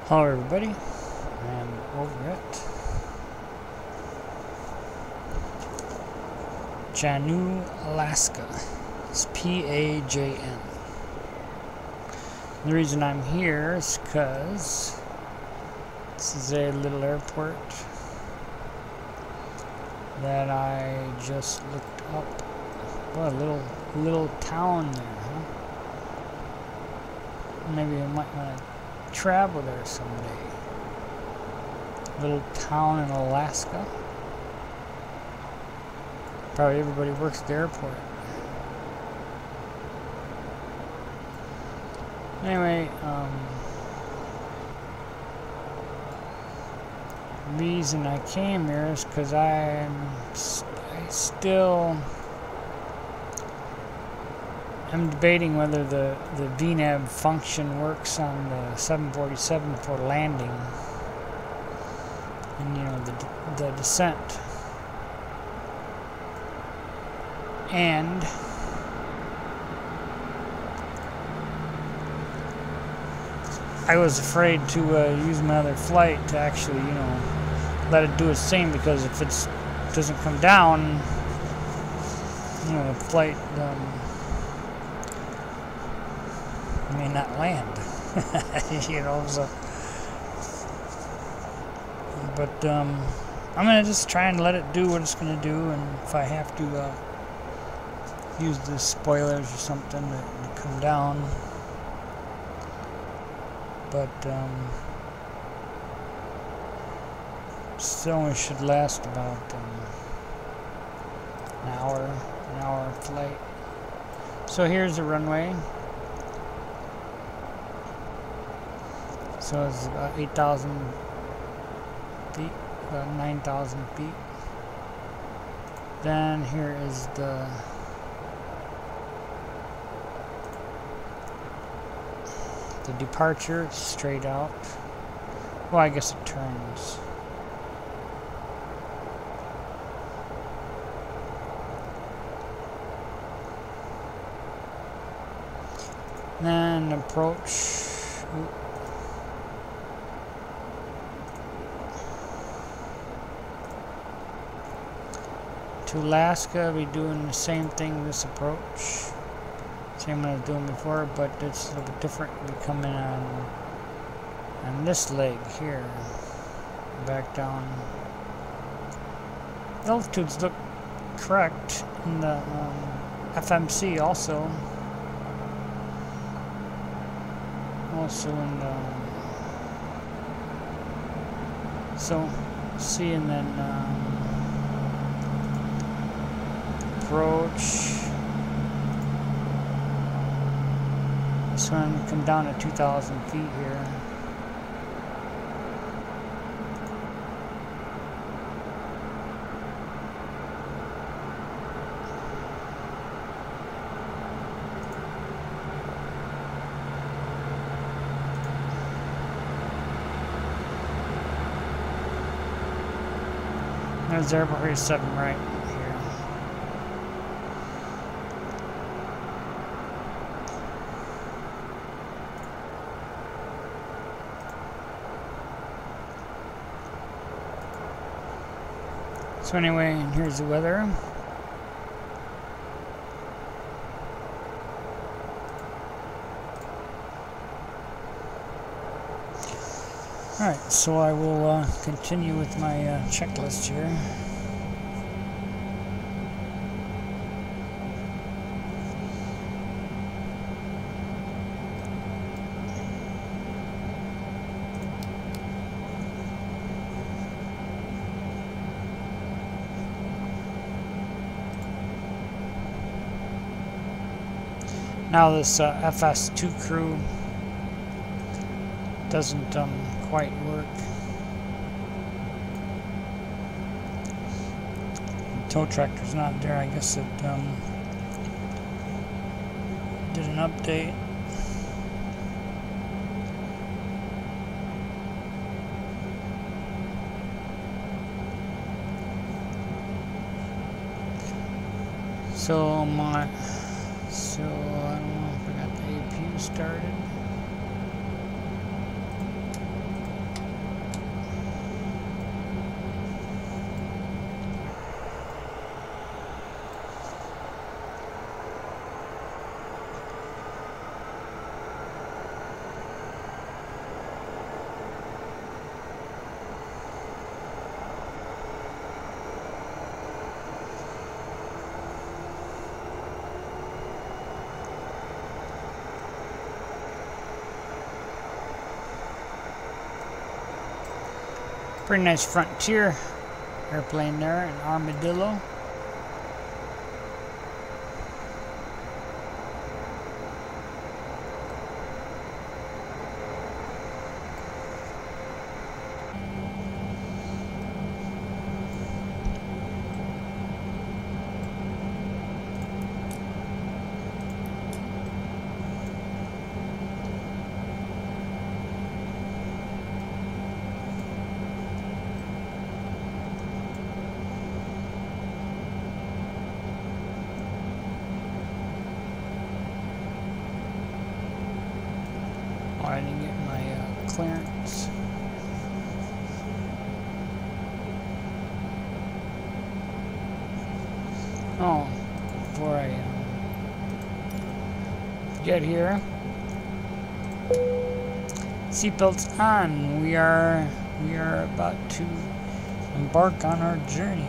Hello everybody, I'm over at Juneau, Alaska. It's PAJN. The reason I'm here is because this is a little airport that I just looked up. What a little town there, huh? Maybe I might want to travel there someday. Little town in Alaska. Probably everybody works at the airport. Anyway, the reason I came here is because I still I'm debating whether the VNAV function works on the 747 for landing and, you know, the descent. And I was afraid to use my other flight to actually, you know, let it do its thing, because if it doesn't come down, you know, the flight may not land. You know, so but I'm gonna just try and let it do what it's gonna do, and if I have to use the spoilers or something to come down, but still only should last about an hour flight. So here's the runway. So it's about 8,000 feet, about 9,000 feet. Then here is the departure, straight out. Well, I guess it turns. Then approach. To Alaska, we're doing the same thing, this approach. Same one I was doing before, but it's a little bit different. We're coming on this leg here, back down. The altitudes look correct in the FMC also. Also in the see, and then approach. This one come down to 2,000 feet here. There's airport, here's 7 right here. So anyway, and here's the weather. Alright, so I will continue with my checklist here. Now this FS2 crew doesn't quite work. The tow tractor's not there. I guess it did an update. So I don't know if I got the APU started. Pretty nice Frontier airplane there, an Armadillo. I didn't get my clearance. Oh, before I get here, seatbelts on. We are about to embark on our journey.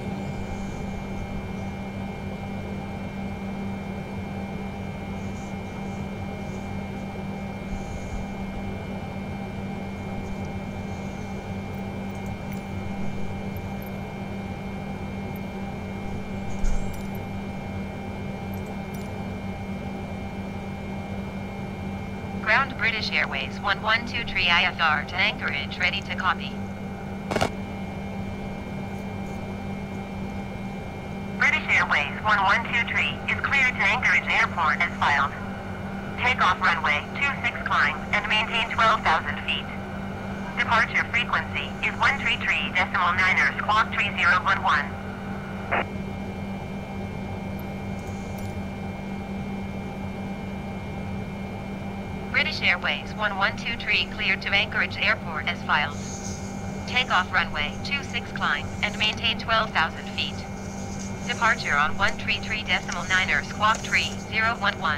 Ground British Airways 1123 IFR to Anchorage, ready to copy. British Airways 1123 is cleared to Anchorage Airport as filed. Takeoff runway 26 climb and maintain 12,000 feet. Departure frequency is 133.9 squawk 3011. British Airways 1123 cleared to Anchorage Airport as filed. Takeoff runway 26 climb and maintain 12,000 feet. Departure on 133.9 squawk 3011.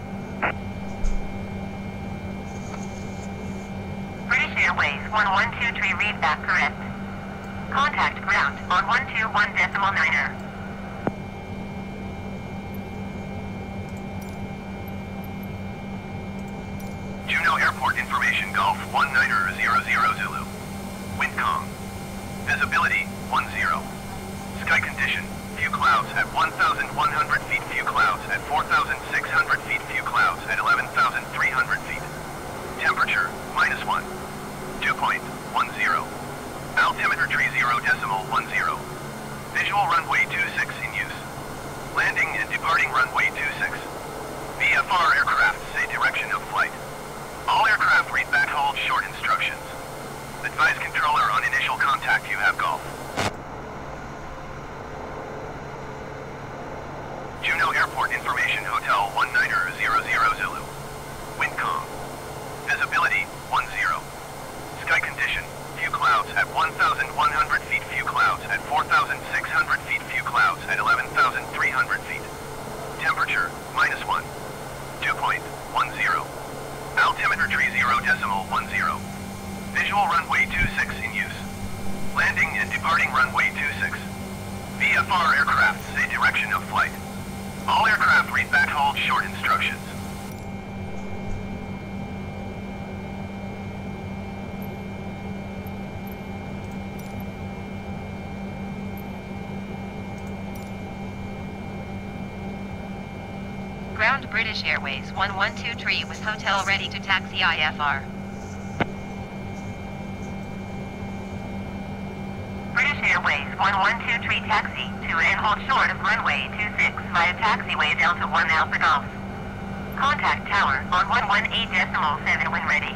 British Airways 1123 read back correct. Contact ground on 121.9. Juneau Airport information, Golf 1900 Zulu. Wind calm. Visibility 10. Sky condition, few clouds at 1,100 feet, few clouds at 4,600 feet, few clouds at 11,300 feet. Temperature -1. Dew point 10. Altimeter 30.10. Visual runway 26 in use. Landing and departing runway 26. VFR aircraft say direction of flight. All aircraft read back hold short instructions. Advise controller on initial contact you have Golf. Juneau Airport information, Hotel 1900 Zulu. Wind calm. Visibility 10. Sky condition, few clouds at 1,100 feet, few clouds at 4,600 feet, few clouds at 11,300 feet. Temperature -1. Dew point 10. Altimeter 30.10. Visual runway 26 in use. Landing and departing runway 26. VFR aircraft say direction of flight. All aircraft read back hold short instructions. Ground British Airways 1123 with hotel ready to taxi IFR. British Airways 1123 taxi to and hold short of runway 26 via taxiway Delta 1 Alpha Golf. Contact tower on 118.7 when ready.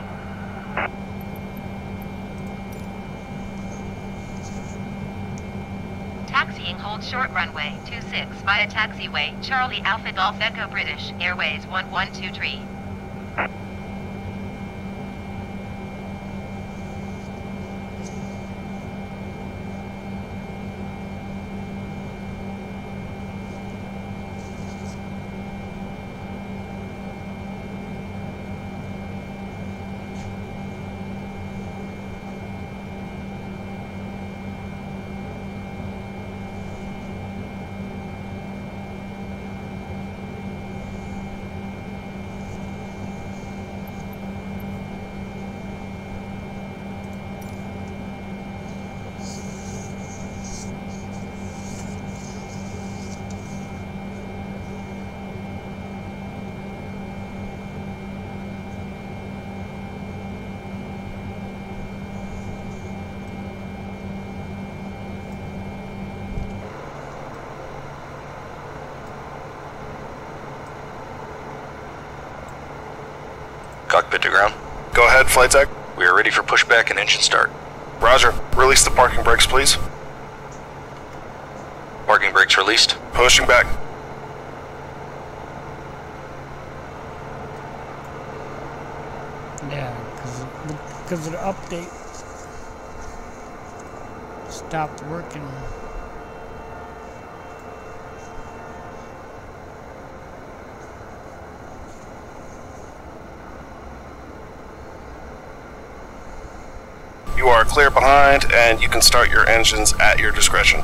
Taxiing hold short runway 26 via taxiway Charlie Alpha Golf Echo British Airways 1123. Cockpit to ground. Go ahead, flight deck. We are ready for pushback and engine start. Roger. Release the parking brakes, please. Parking brakes released. Pushing back. Yeah, because of the update stopped working. You are clear behind, and you can start your engines at your discretion.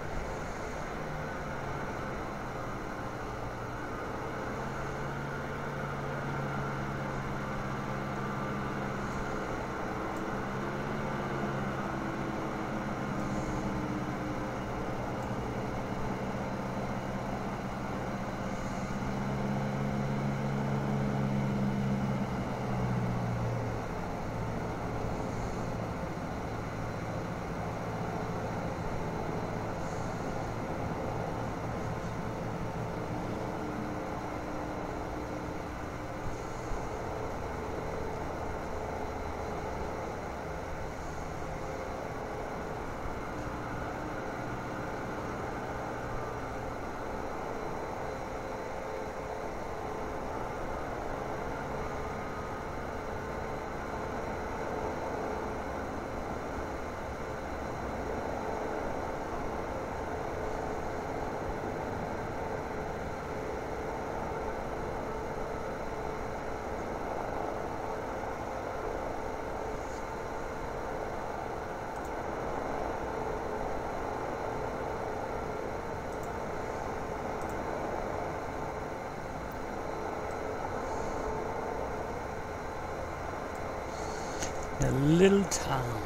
The little town.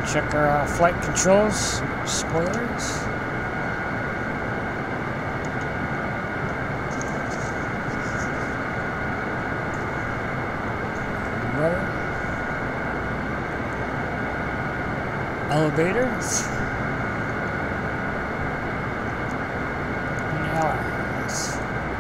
check our flight controls, spoilers. Rudder. Elevators. And alarms.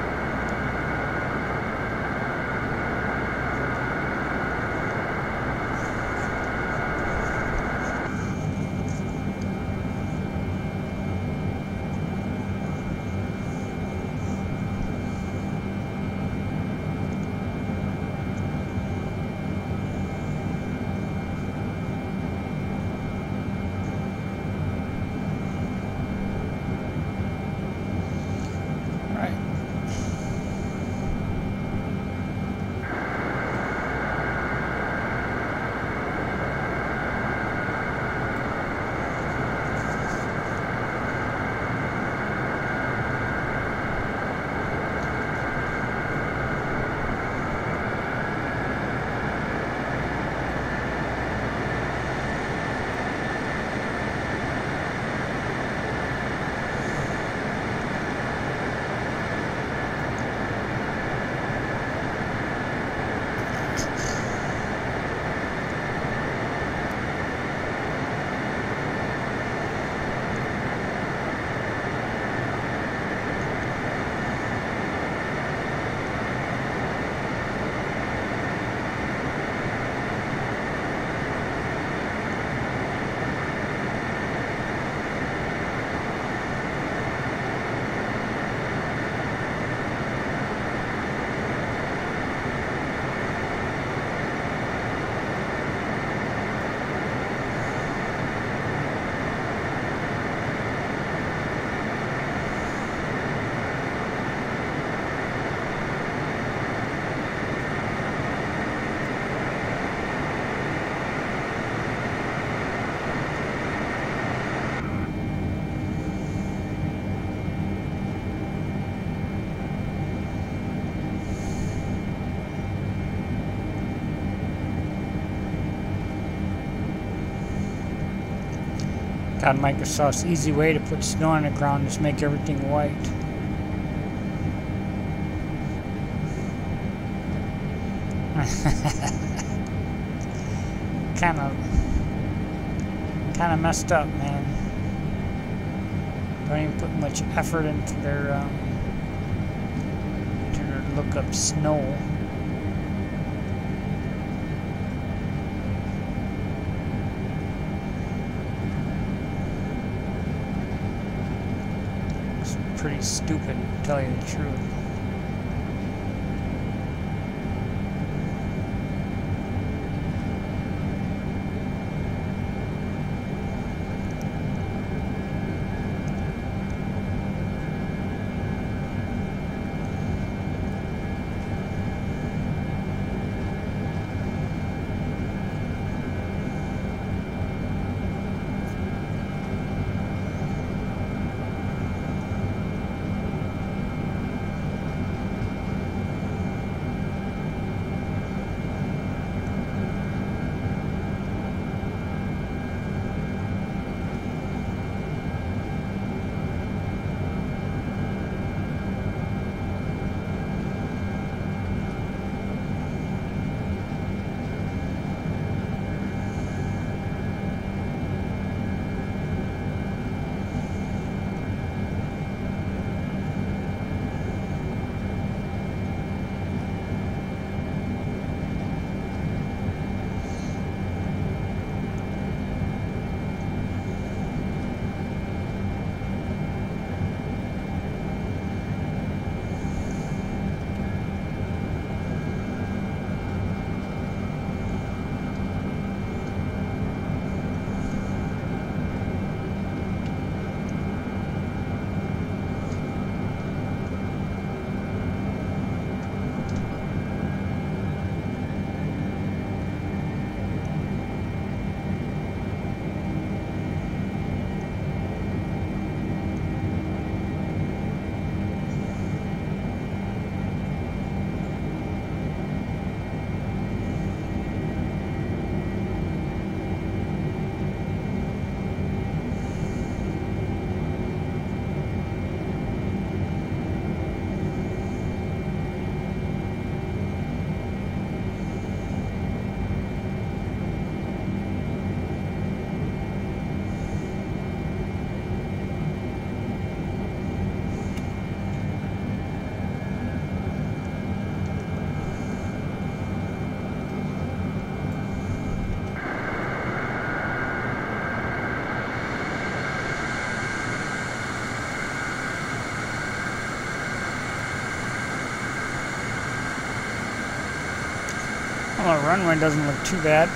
God, Microsoft's easy way to put snow on the ground is make everything white. kind of messed up, man. Don't even put much effort into their look up snow. Pretty stupid, to tell you the truth. runway doesn't look too bad.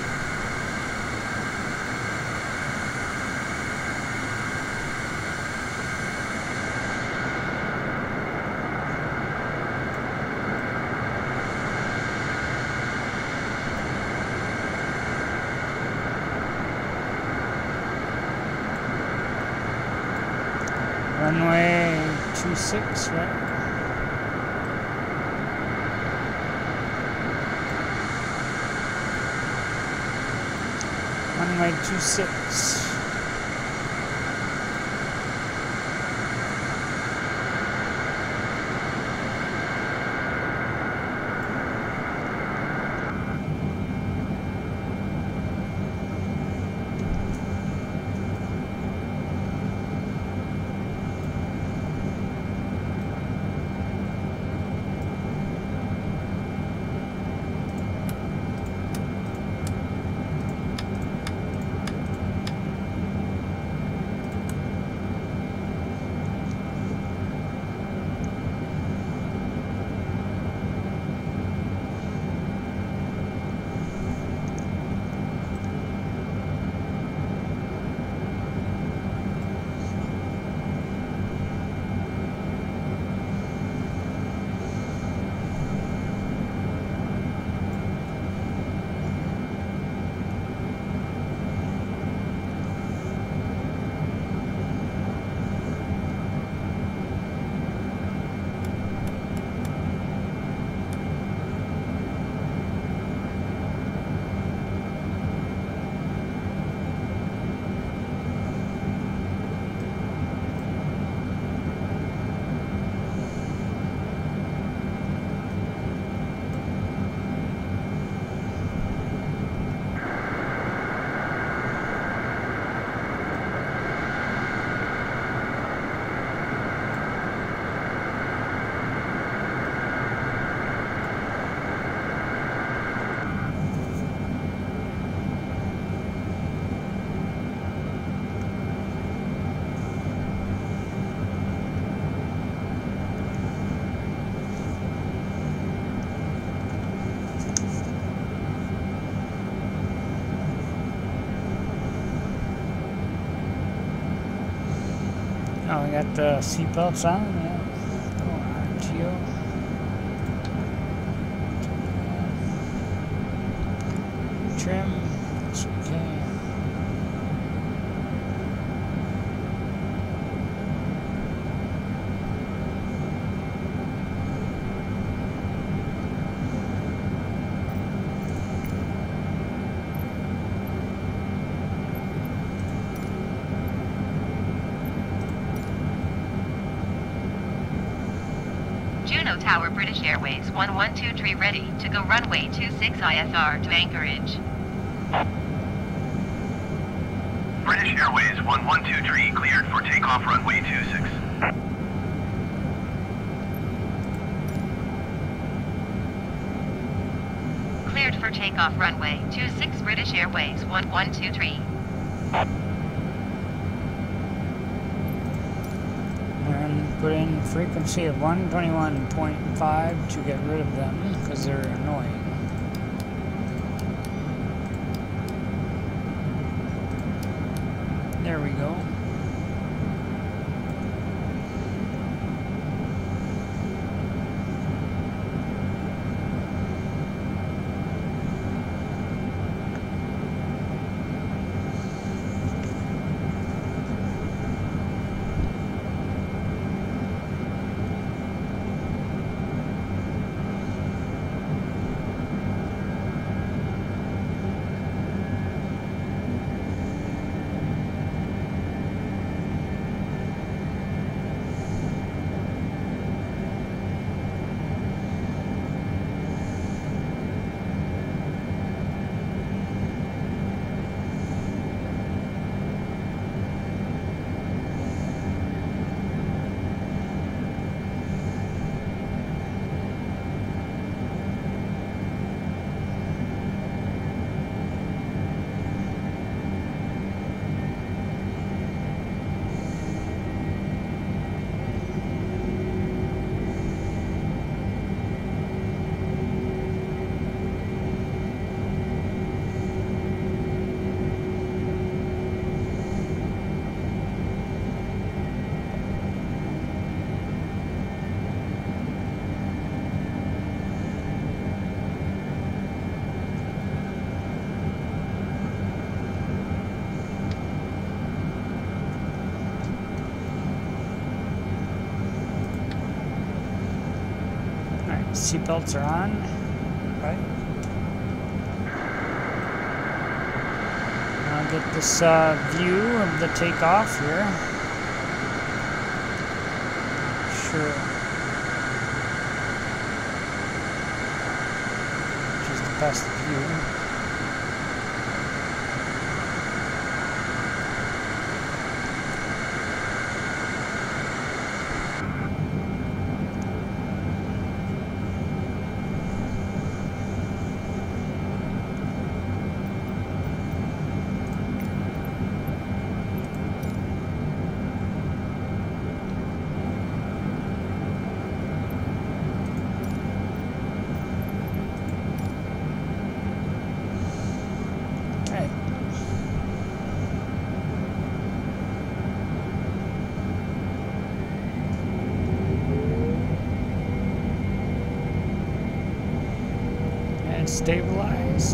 Runway 26, right? Runway 26. Oh, we got the seatbelts on, yeah. Oh, RTO. Trim, it's okay. Juneau Tower, British Airways 1123 ready to go runway 26 ISR to Anchorage. British Airways 1123 cleared for takeoff runway 26. Cleared for takeoff runway 26 British Airways 1123. And put in frequency of 121.5 to get rid of them because they're annoying. There we go. seatbelts are on, right? I'll get this view of the takeoff here. Sure. Just the best view. Stabilized.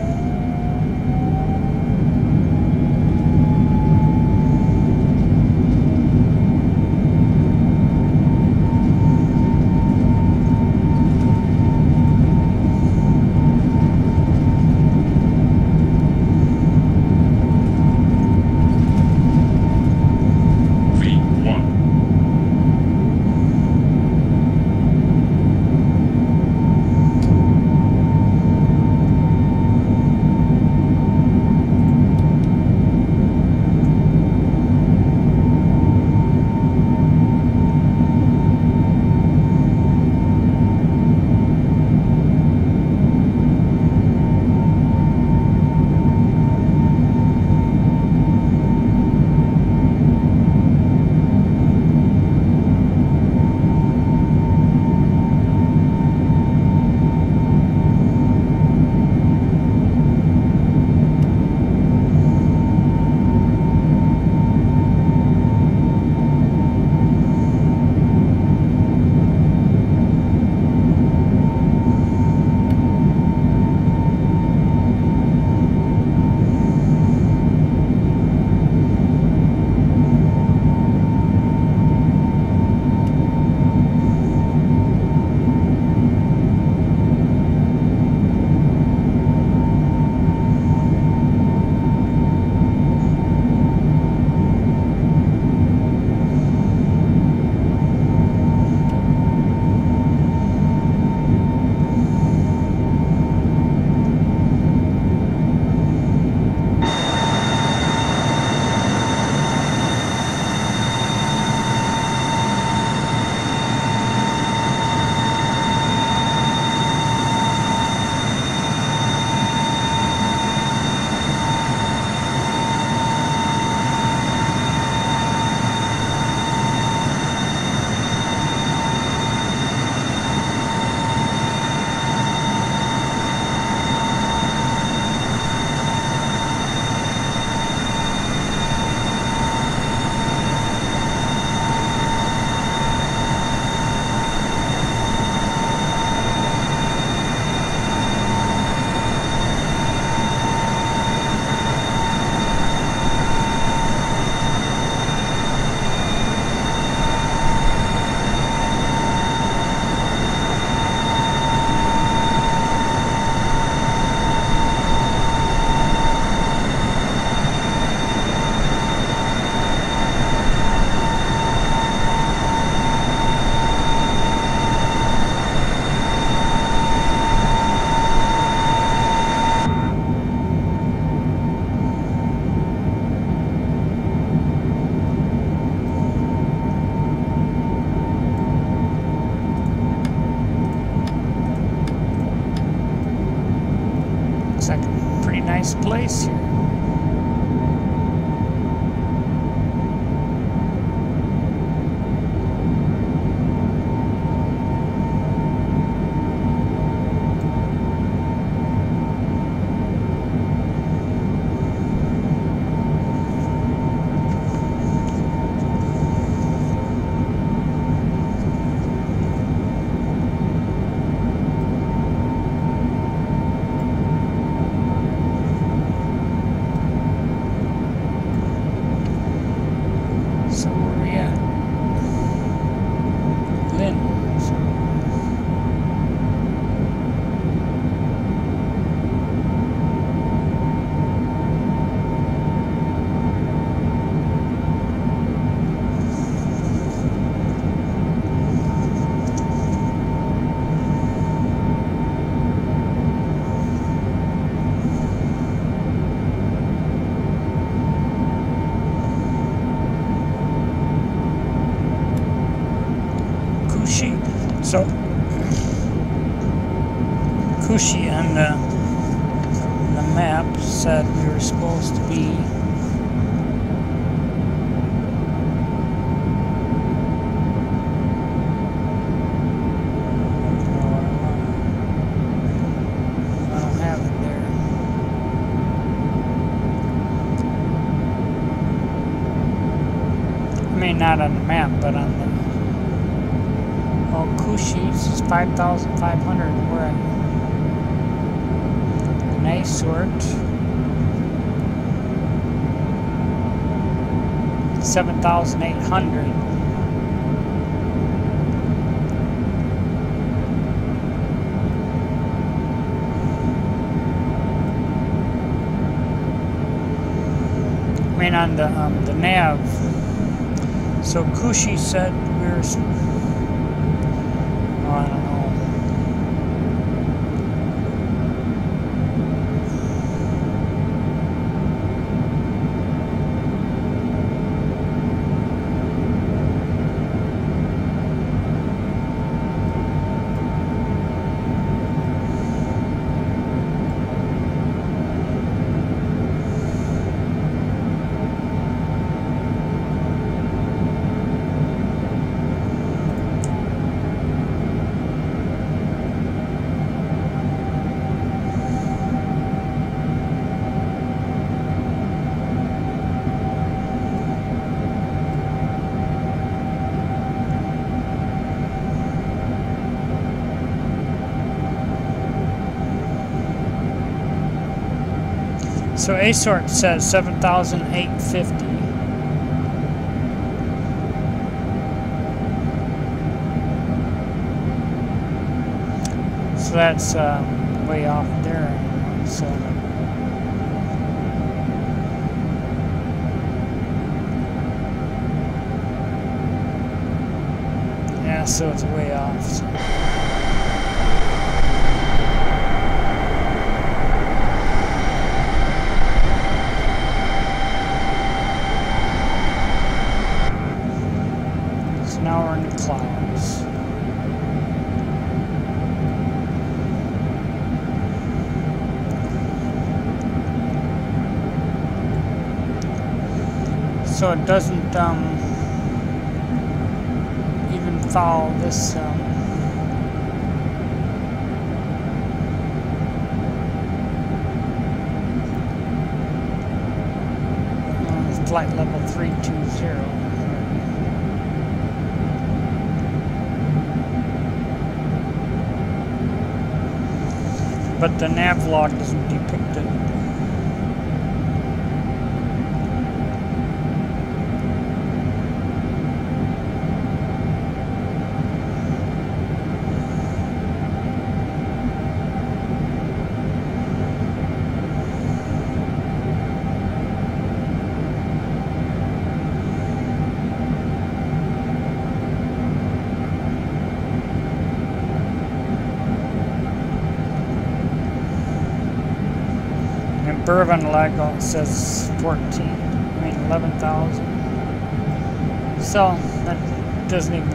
nice place here. So Kushi on the map said we were supposed to be not on the map, but on the Kushi, this is 5,500. We're at nice sort. 7,800. I mean, on the nav. So Kushi said we're, oh, I don't know. So A-sort says 7,850. So that's way off there. So yeah, so it's way off. So. Now we're in the clouds. So it doesn't even follow this flight level 320. But the nav log doesn't depict it. Bourbon Lago says 11,000. So that doesn't even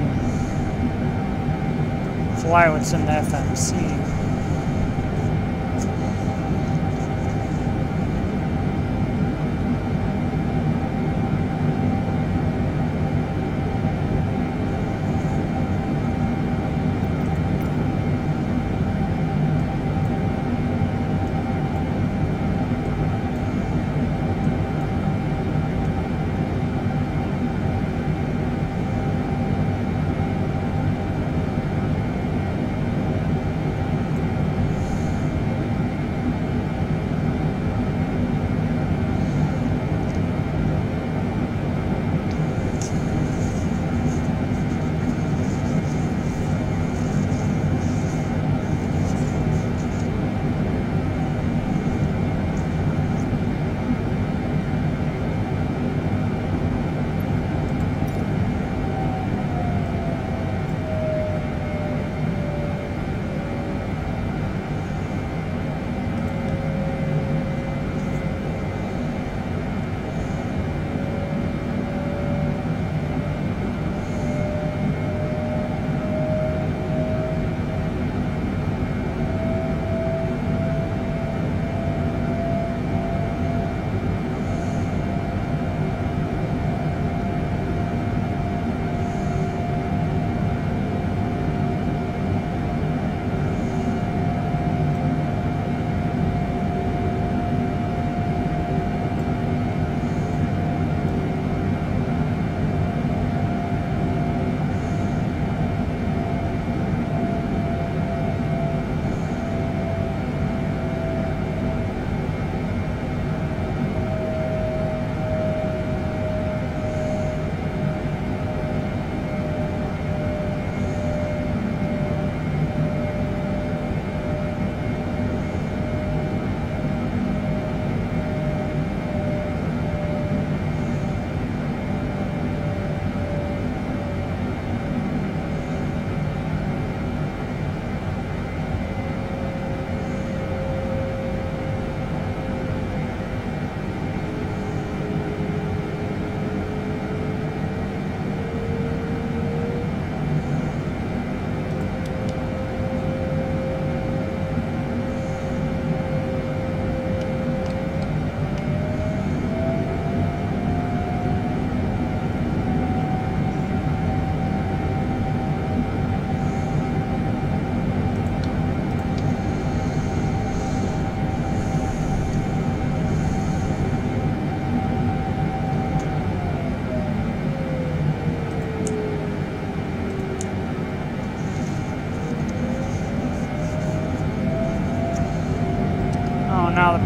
fly what's in the FMC.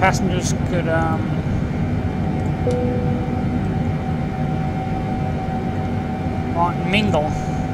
passengers could want to mingle.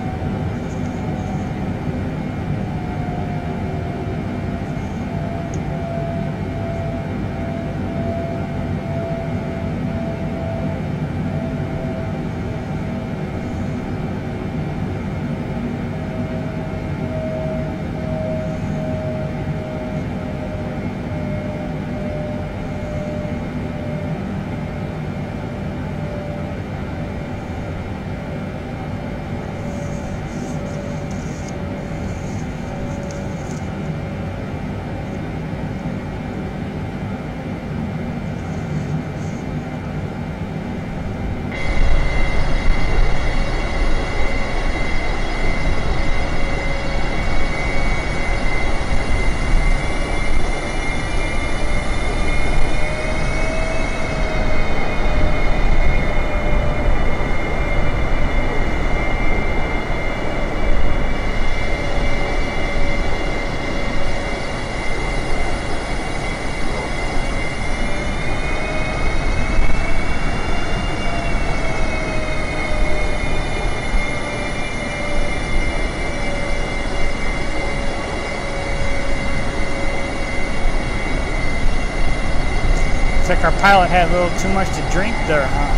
Looks like our pilot had a little too much to drink there, huh?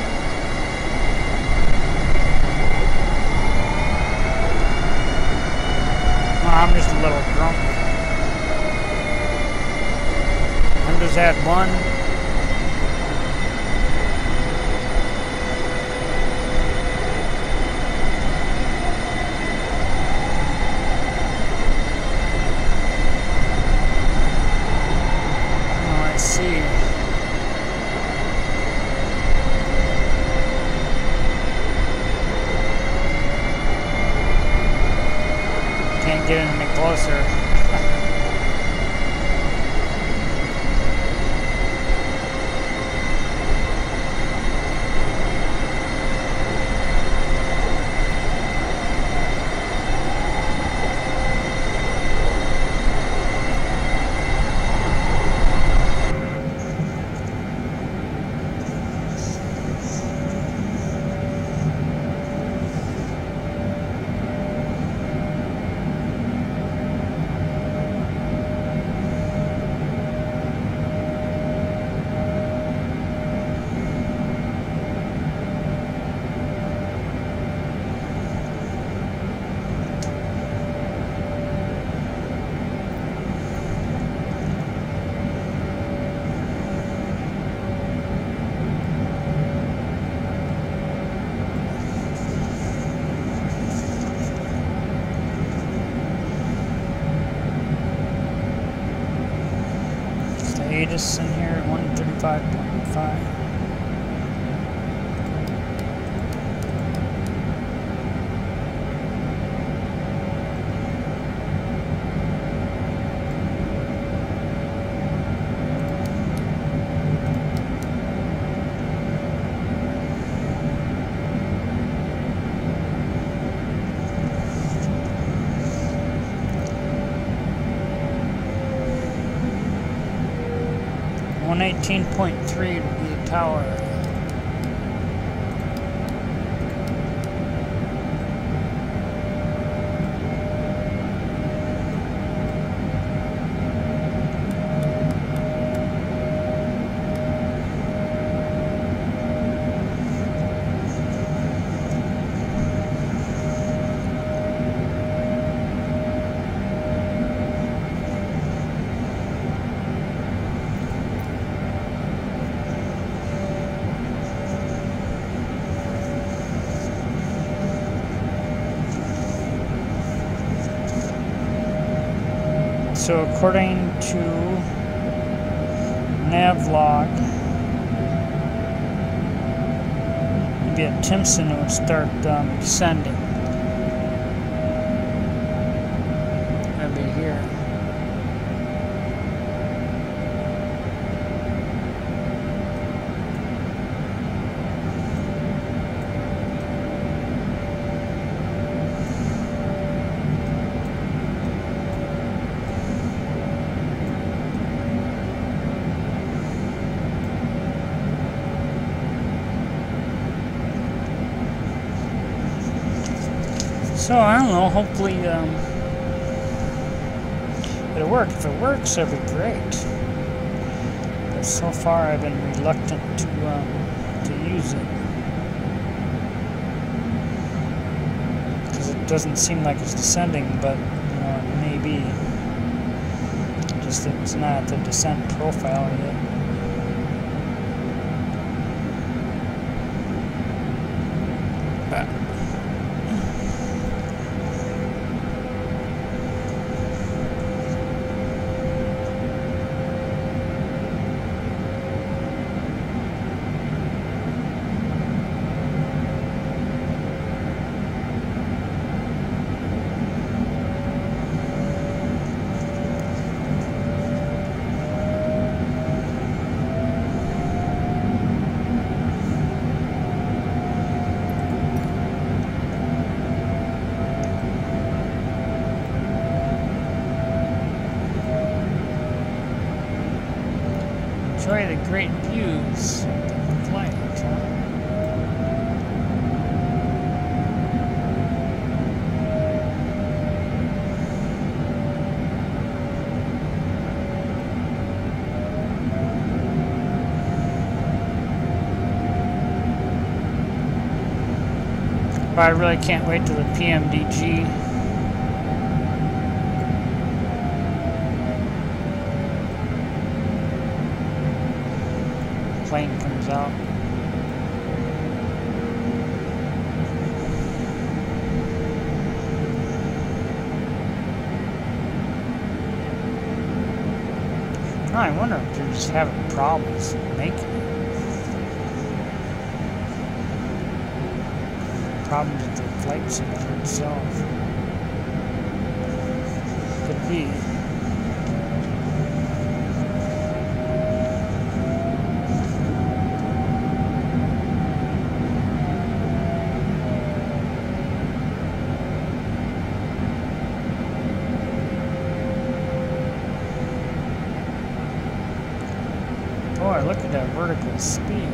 Well, I'm just a little drunk. I just had one. Oh, let's see. Can't get any closer. Status in here at 135.5. On 18.3 to be the tower. So according to nav log, maybe at Timpson it would start descending. Maybe here. So I don't know, hopefully it'll work. If it works, it'll be great. But so far I've been reluctant to use it. Because it doesn't seem like it's descending, but you know, it may be. Just that it's not at the descent profile yet. Enjoy the great views of the flight, But I really can't wait till the PMDG. Plane comes out. I wonder if they're just having problems making it. Problems with the flight simulator itself. Could be. Boy, look at that vertical speed.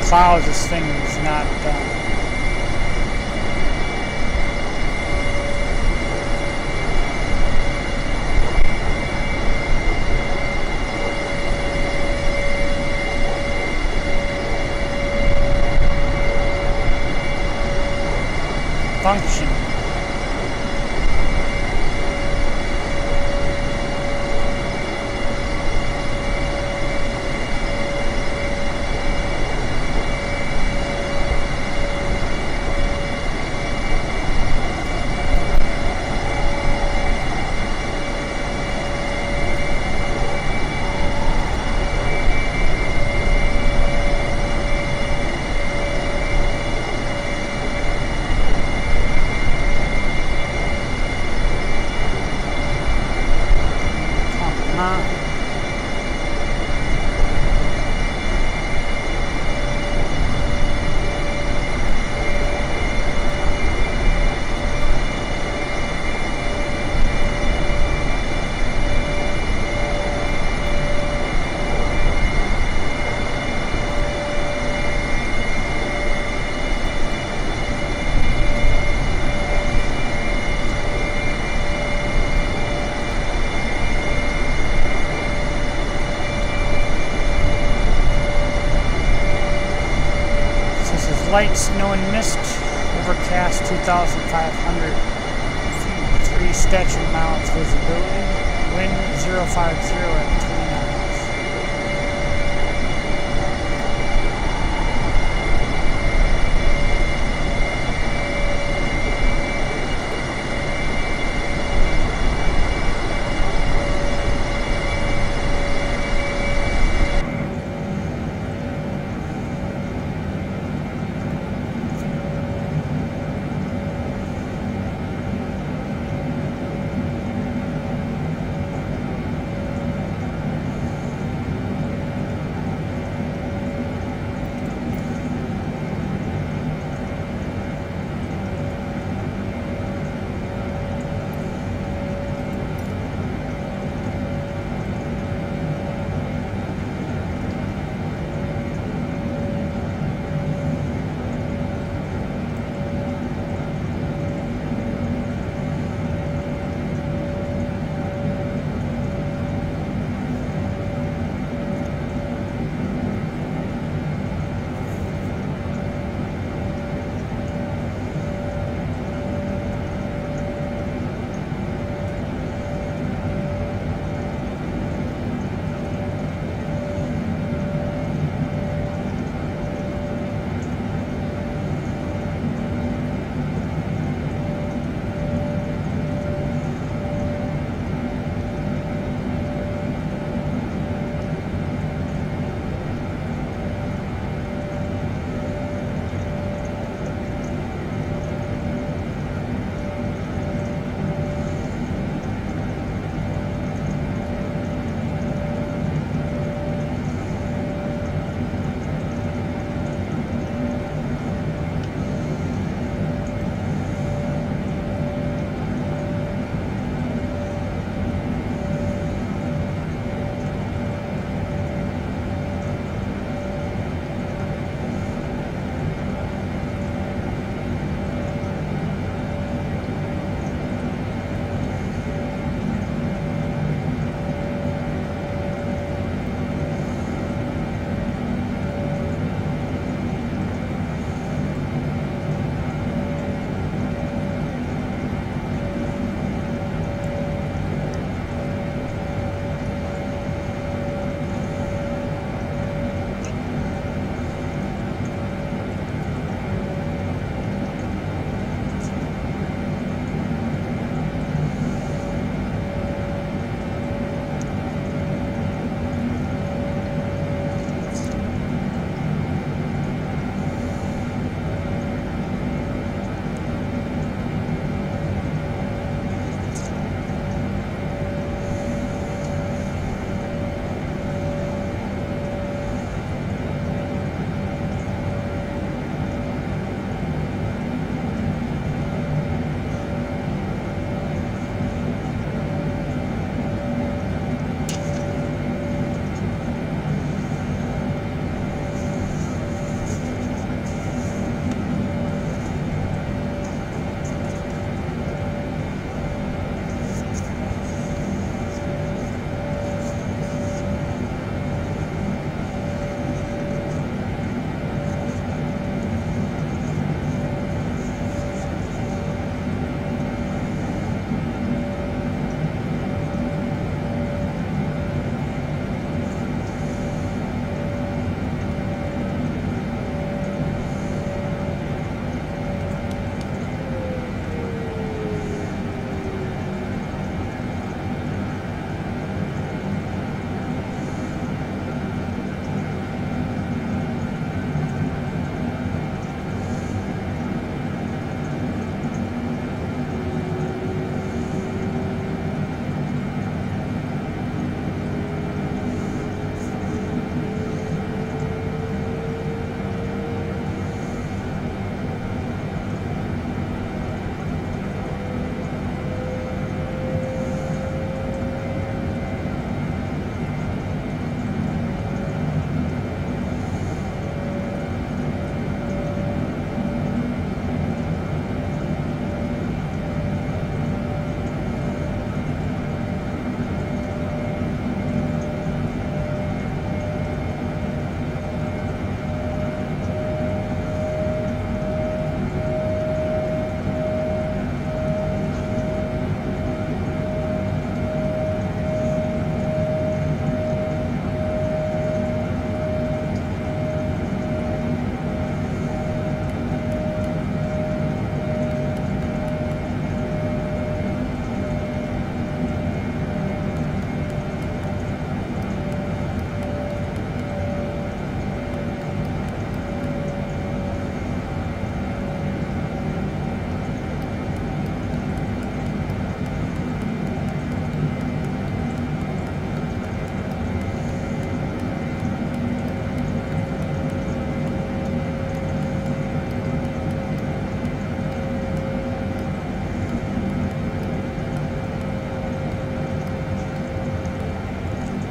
clouds, this thing is not function. Light, snow, and mist. Overcast, 2,500 feet, 3 statute miles visibility. Wind 050 at 20 knots.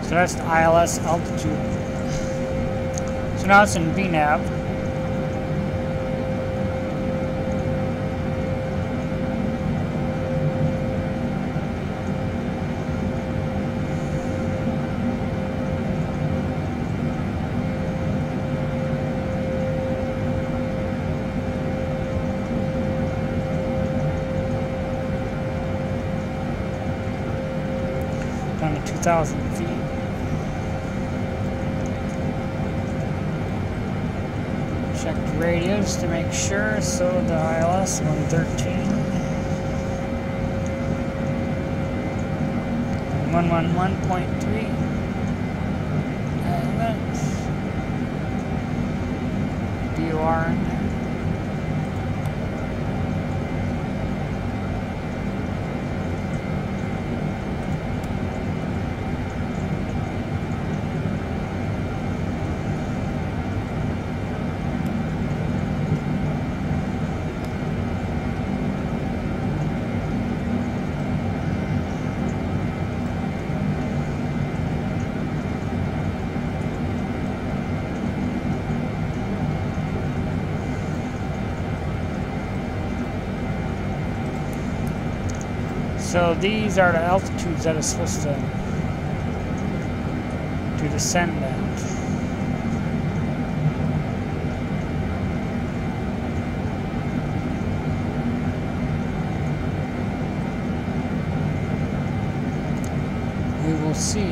So that's the ILS altitude. So now it's in VNAV. Down to 2,000 feet. Check the radios to make sure. So the ILS 113, 111.3, and that's DOR in there. So these are the altitudes that it's supposed to descend at. We will see.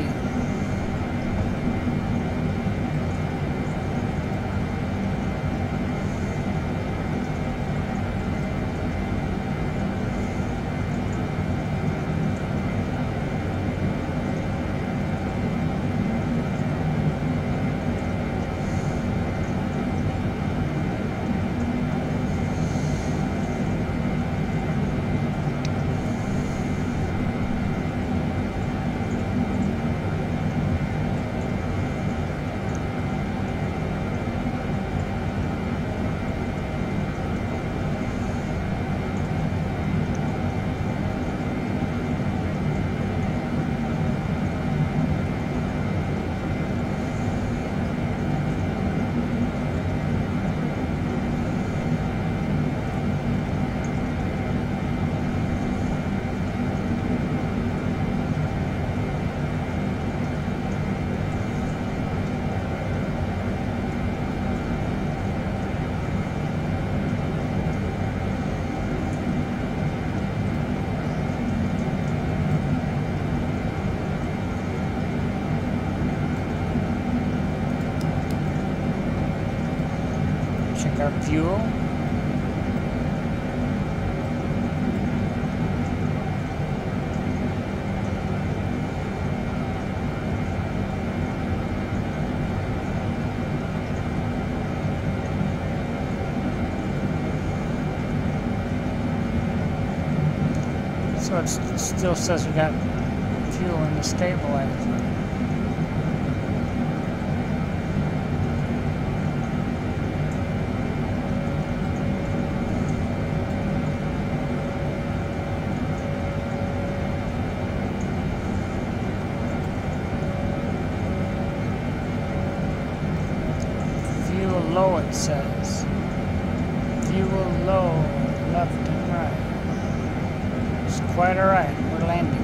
Check our fuel. So it still says we got fuel in the stabilizer. Fuel low, it says. Fuel low, left and right. It's quite alright, we're landing.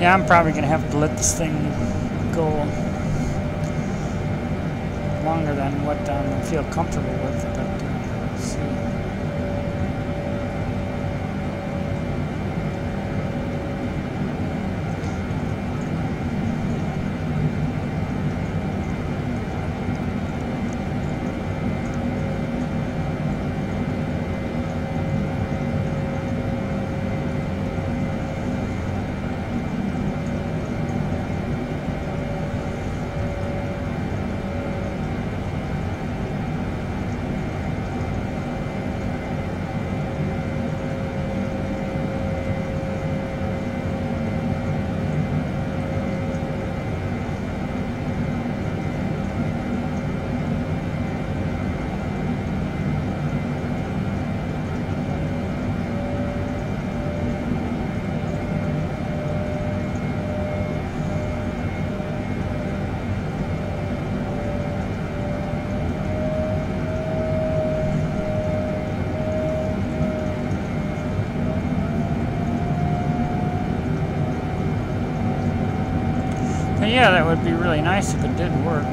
Yeah, I'm probably going to have to let this thing go longer than what I feel comfortable with, but let's see. But yeah, that would be really nice if it did work.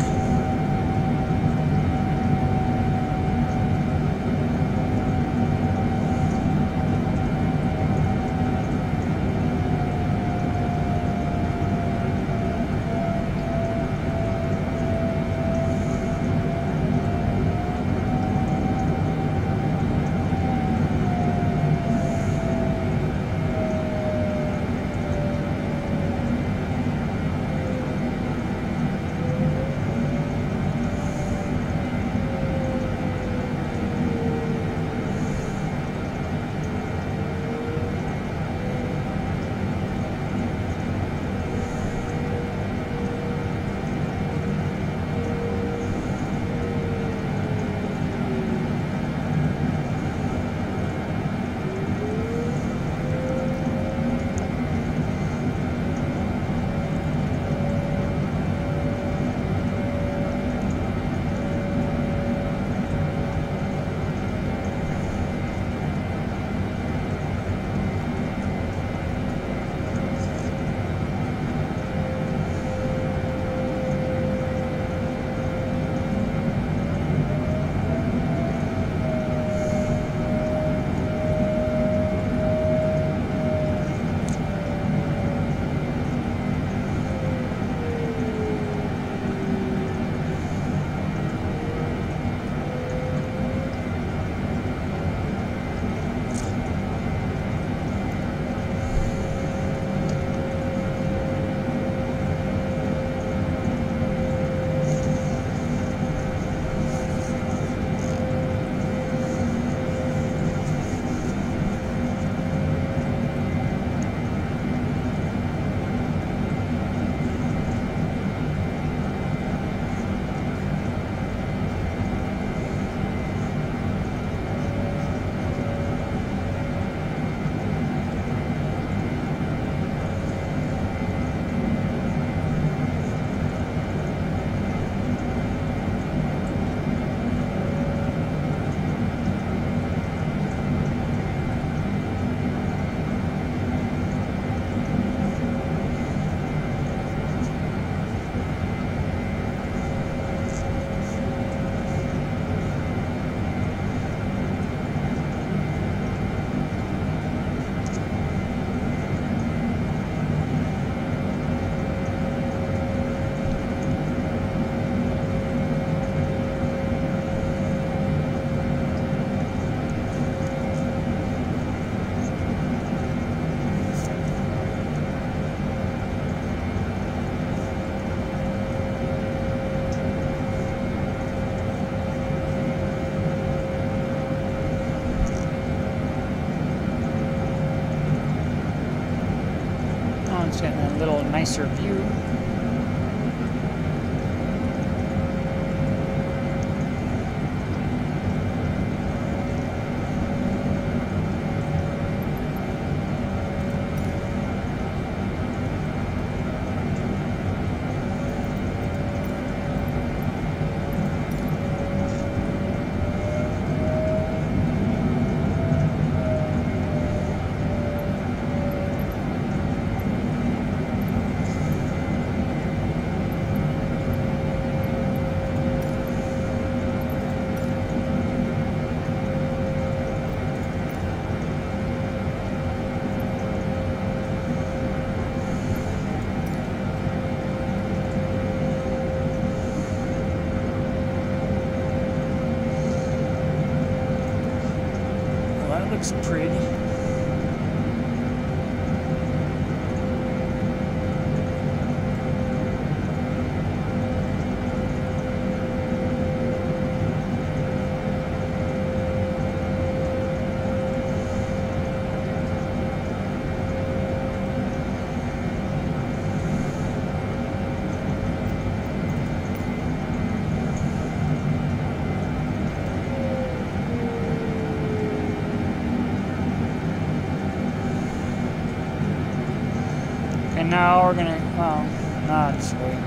It's getting a little nicer view. looks pretty. And now we're gonna, nah, just wait.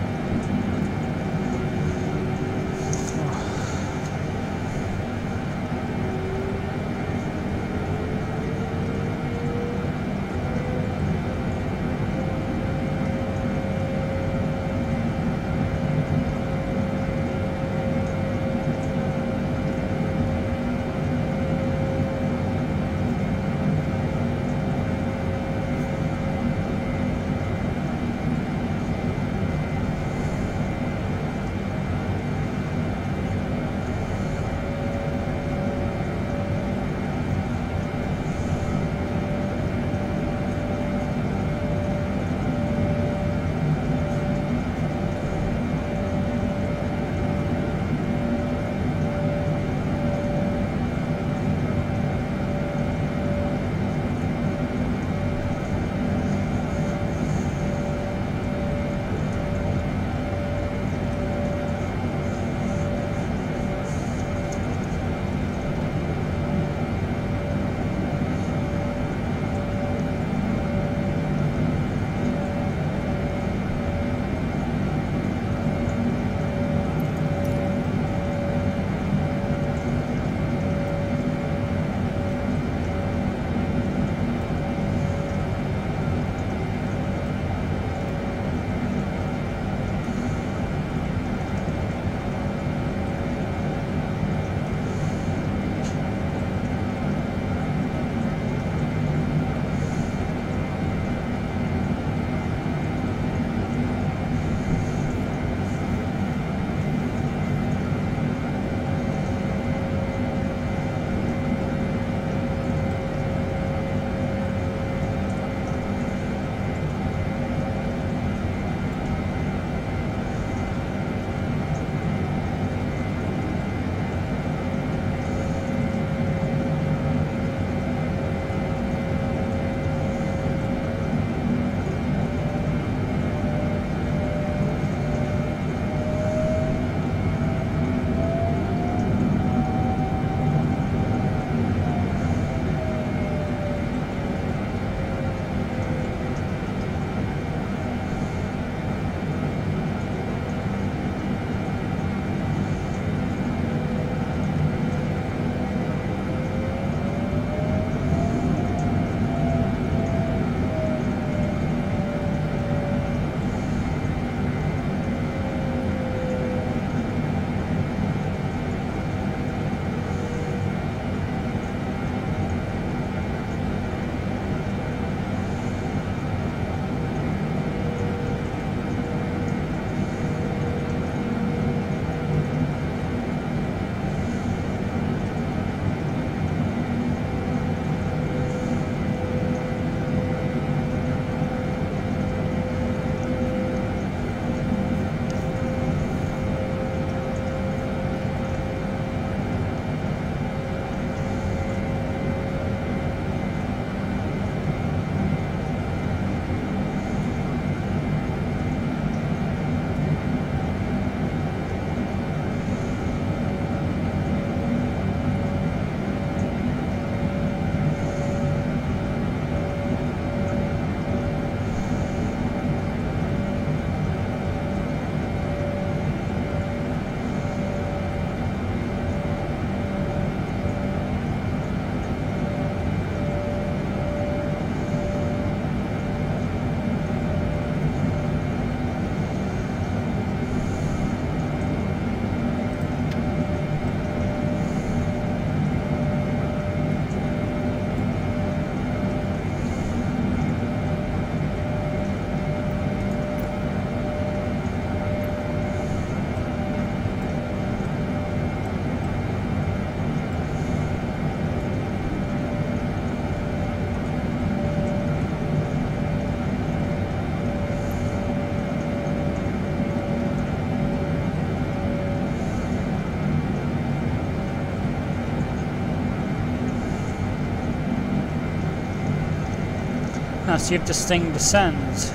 Now see if this thing descends.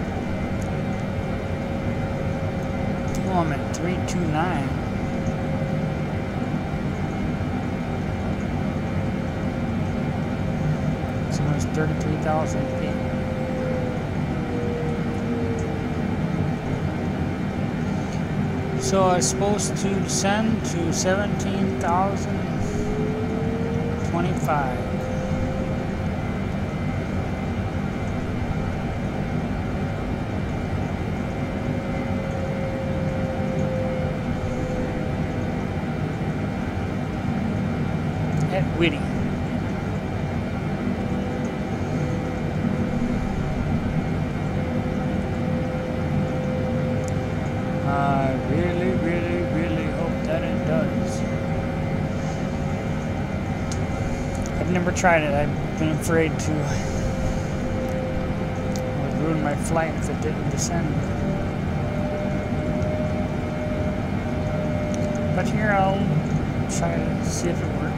Oh, I'm at 329. It's almost 33,000 feet. So it's supposed to descend to 17,025. At Whitty. I really, really, really hope that it does. I've never tried it. I've been afraid to ruin my flight if it didn't descend. But here I'll try to see if it works.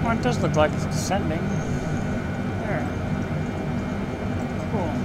Well, it does look like it's descending. There. Cool.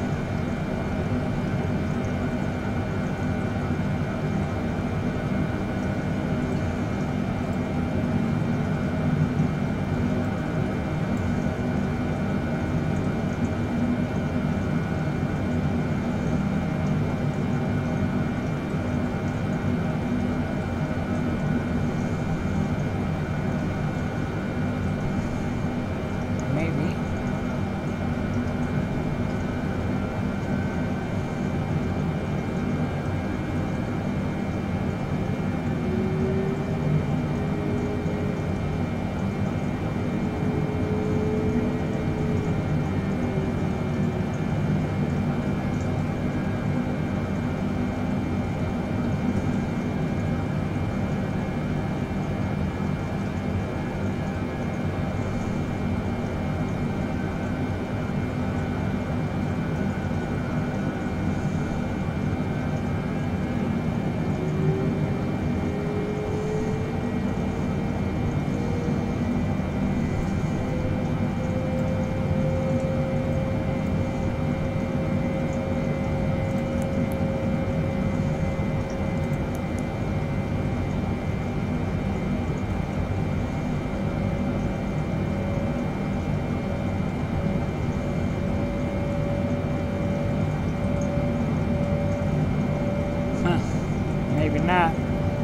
Maybe. Maybe not.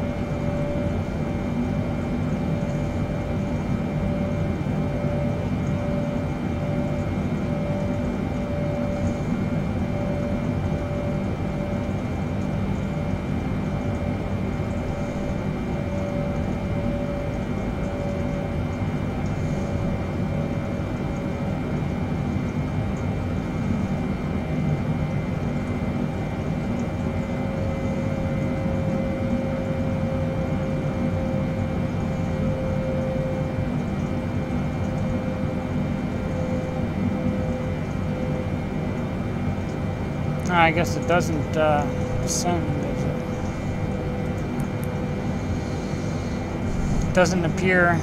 I guess it doesn't descend, does it? It doesn't appear.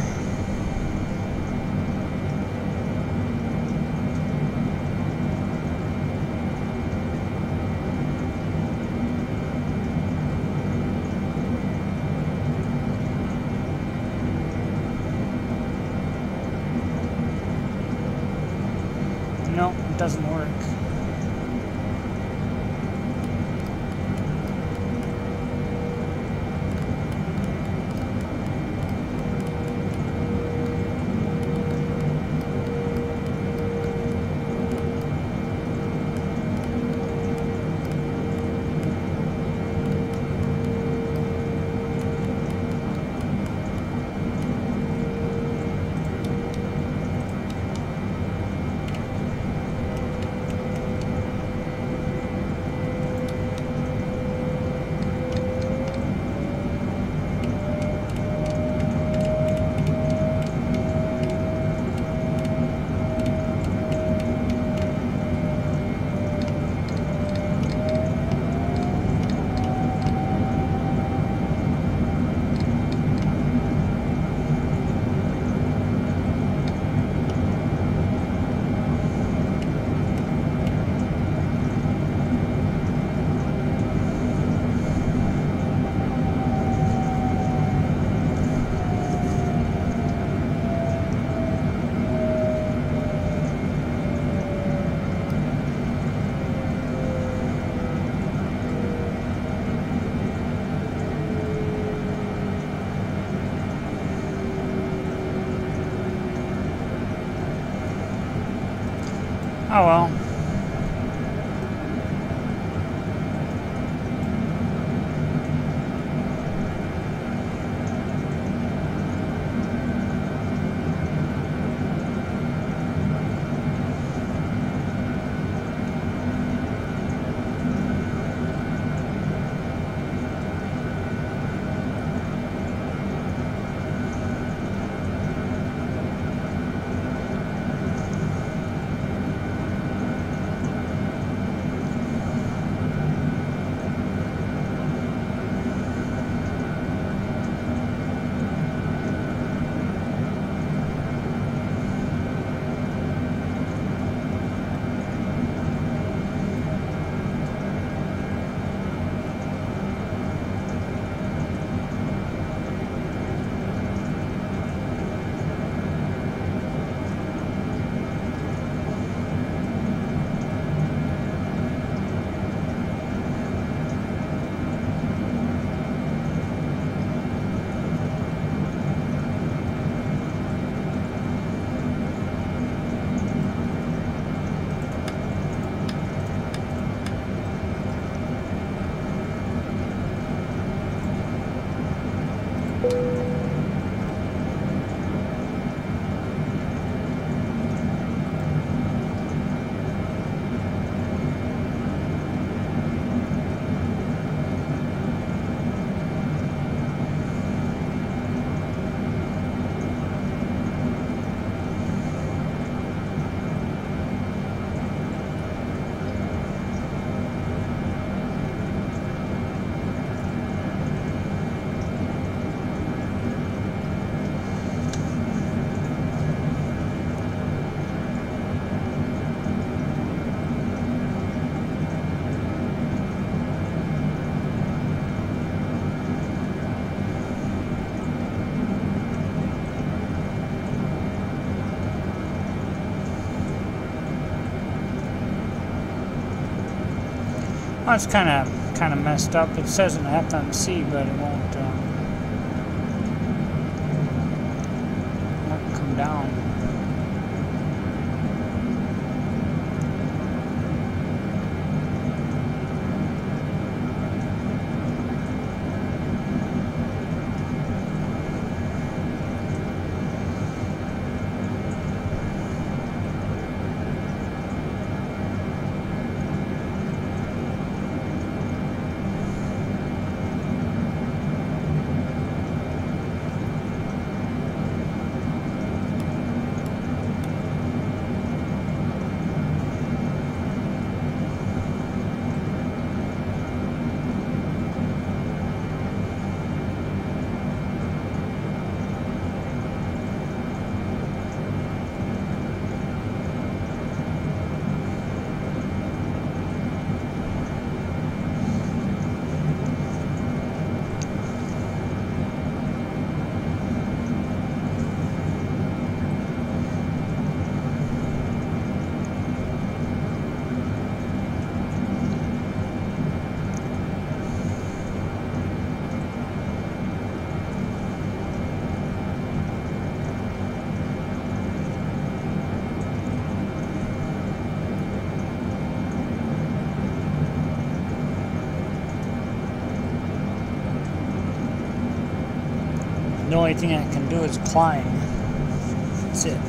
No, it doesn't work. Oh well. Well, it's kind of messed up. It says an FMC, but it won't come down. The only thing I can do is climb. That's it.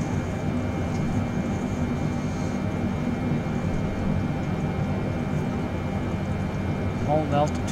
Hold altitude.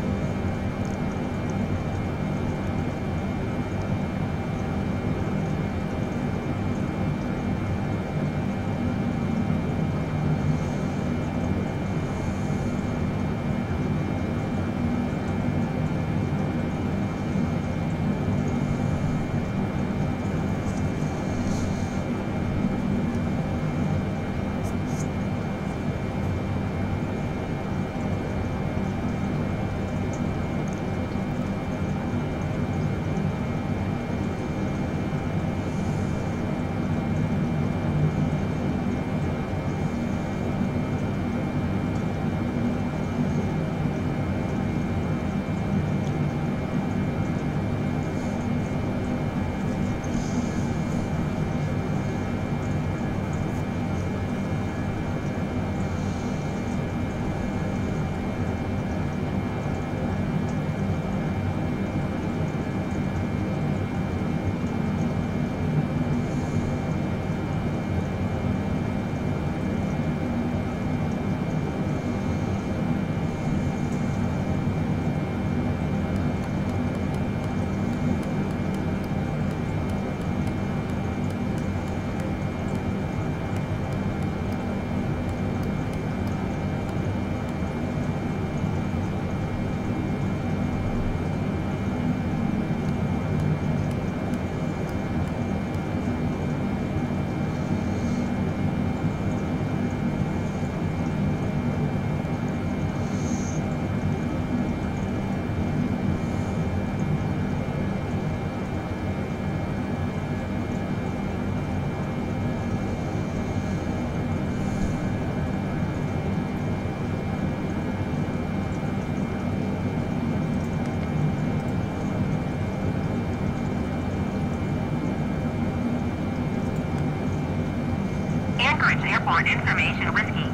Airport information Whiskey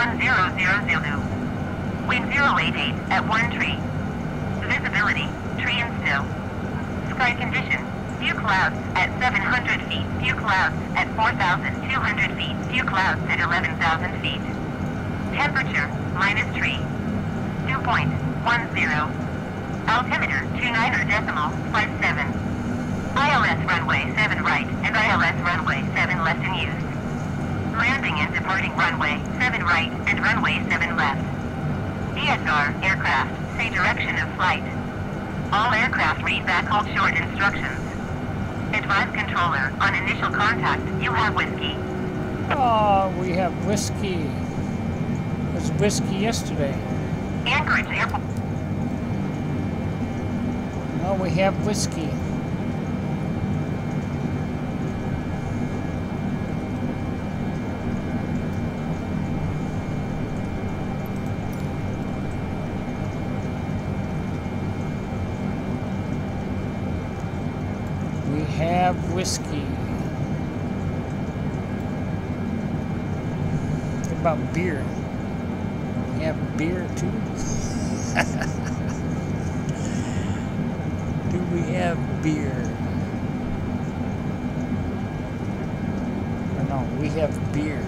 21000 Zulu. Wind 088 at 1 tree. Visibility, tree and snow. Sky condition, few clouds at 700 feet, few clouds at 4,200 feet, few clouds at 11,000 feet. Temperature, -3. Dew point, 10. Altimeter, 29.57. ILS runway 7 right and ILS runway 7 left in use. Landing and departing runway 7 right and runway 7 left. DSR aircraft, say direction of flight. All aircraft read back hold short instructions. Advise controller, on initial contact, you have whiskey. Oh, we have whiskey. It was whiskey yesterday. Anchorage Airport. Oh, we have whiskey. about beer? We have beer too? Do we have beer? Or no, we have beer.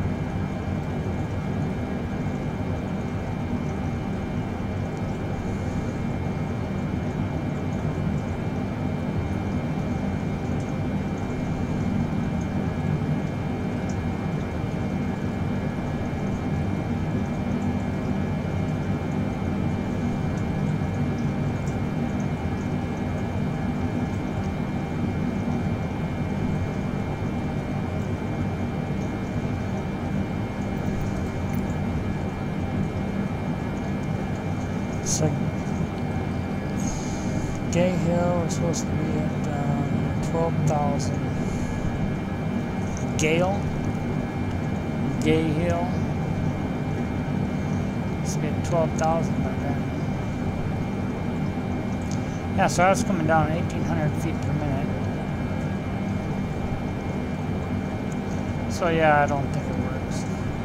So, Gay Hill is supposed to be at 12,000. Gay Hill. It's going to be at 12,000 by then. Yeah, so that's coming down 1,800 feet per minute. So yeah, I don't think it works.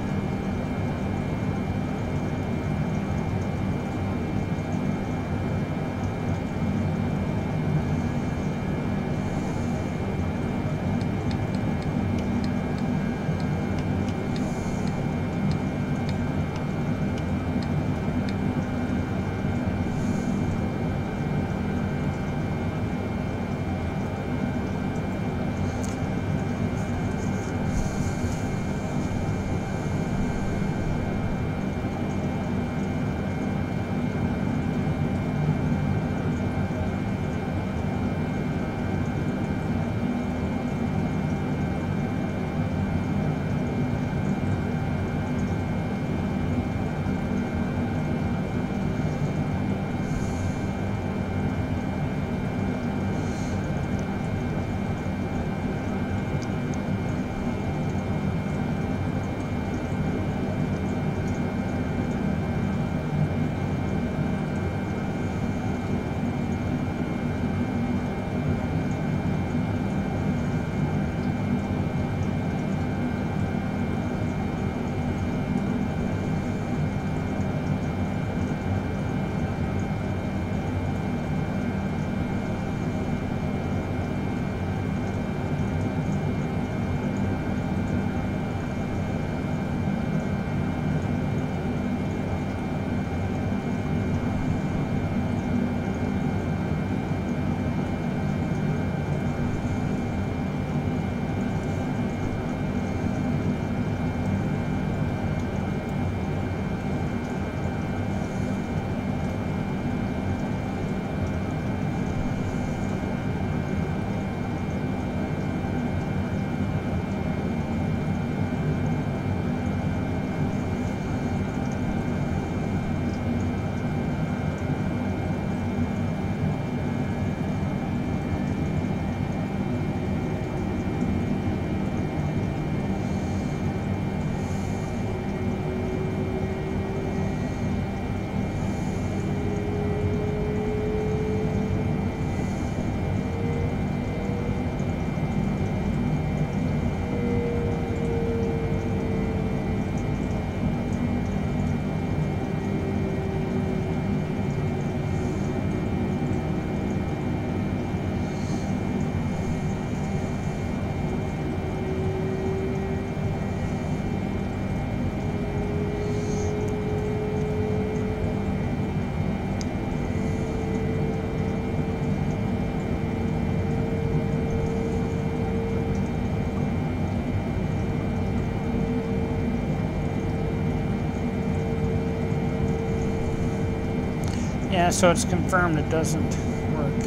Yeah, so it's confirmed it doesn't work.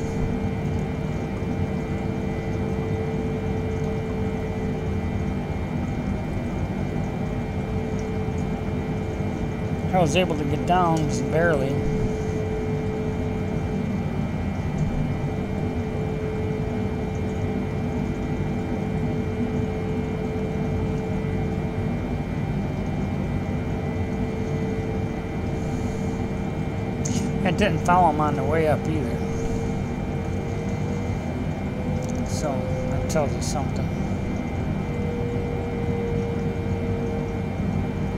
I was able to get down just barely. I didn't follow him on the way up either. So that tells us something.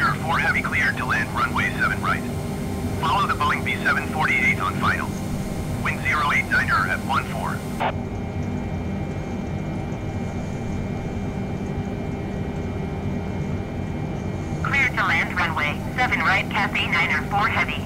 Niner 4 Heavy cleared to land runway 7 right. Follow the Boeing B748 on final. Wind 08 Niner at 14. Clear to land runway 7 right, Cathay Niner 4 Heavy.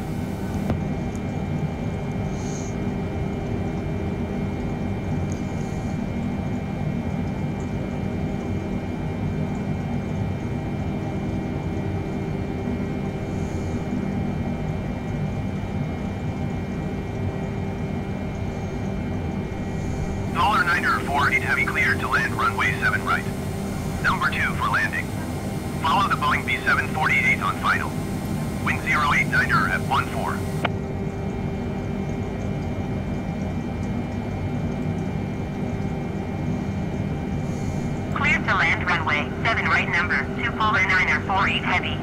Niner 48 Heavy cleared to land runway 7 right. Number 2 for landing. Follow the Boeing B748 on final. Wind 08 Niner at 14. Clear to land runway 7 right, number 2 Polar Niner 48 Heavy.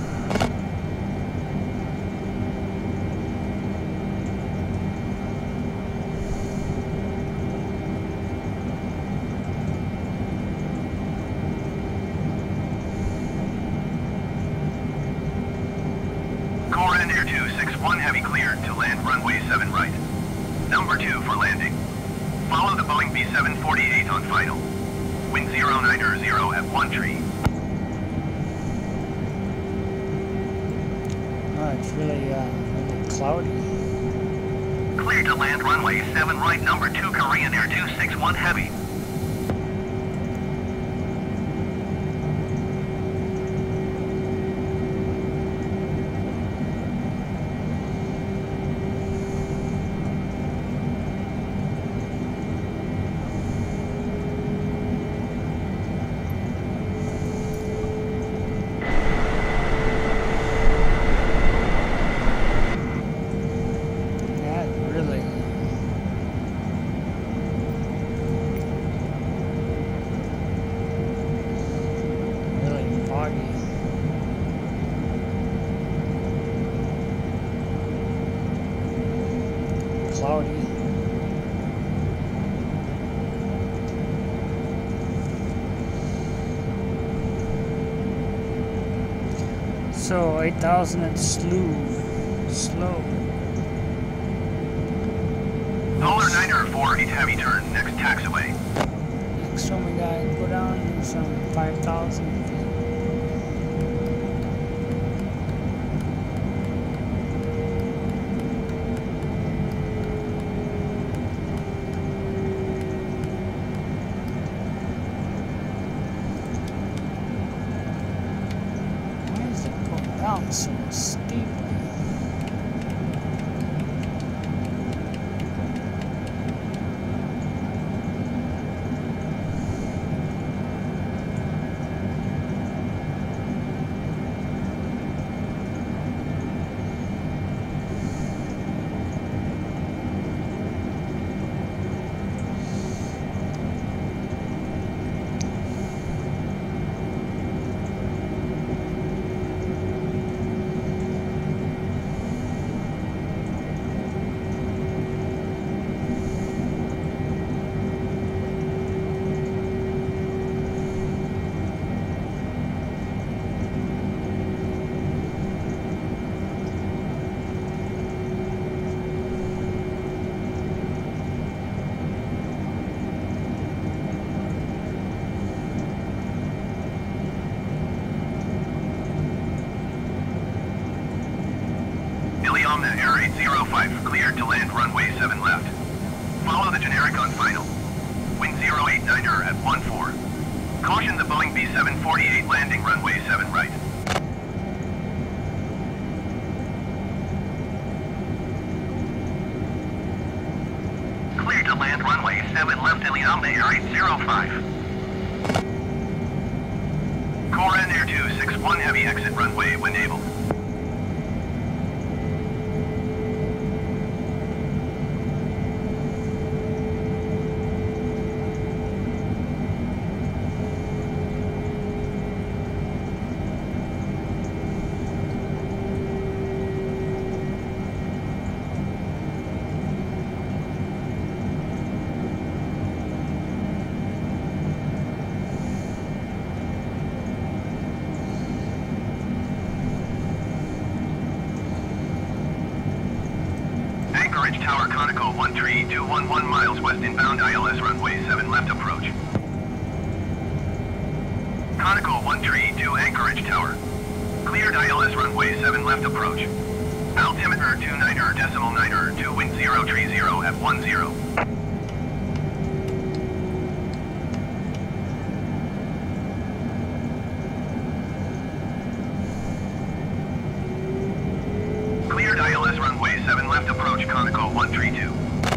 Air 261 Heavy cleared to land runway 7 right. Number 2 for landing. Follow the Boeing B748 on final. Wind 090 at 1 tree. Oh, it's really cloudy. Clear to land runway 7 right, number 2 Korean Air 261 Heavy. Cloudy. So 8,000 and slow. Polar Niner 48 Heavy turn, next taxiway. Next one we gotta go down some 5,000 feet. So steep. Air 805 cleared to land runway 7 left. Follow the generic on final. Wind 08 Niner at 14. Caution the Boeing B748 landing runway 7 right. Clear to land runway 7 left, Iliamna Air 805. Korean Air 261 Heavy exit runway when able. 211 miles west inbound ILS runway 7 left approach. Conical 132 Anchorage Tower. Cleared ILS runway 7 left approach. Altimeter 29.9 2 wind 030 at 10. Cleared ILS runway 7 left approach, Conical 132.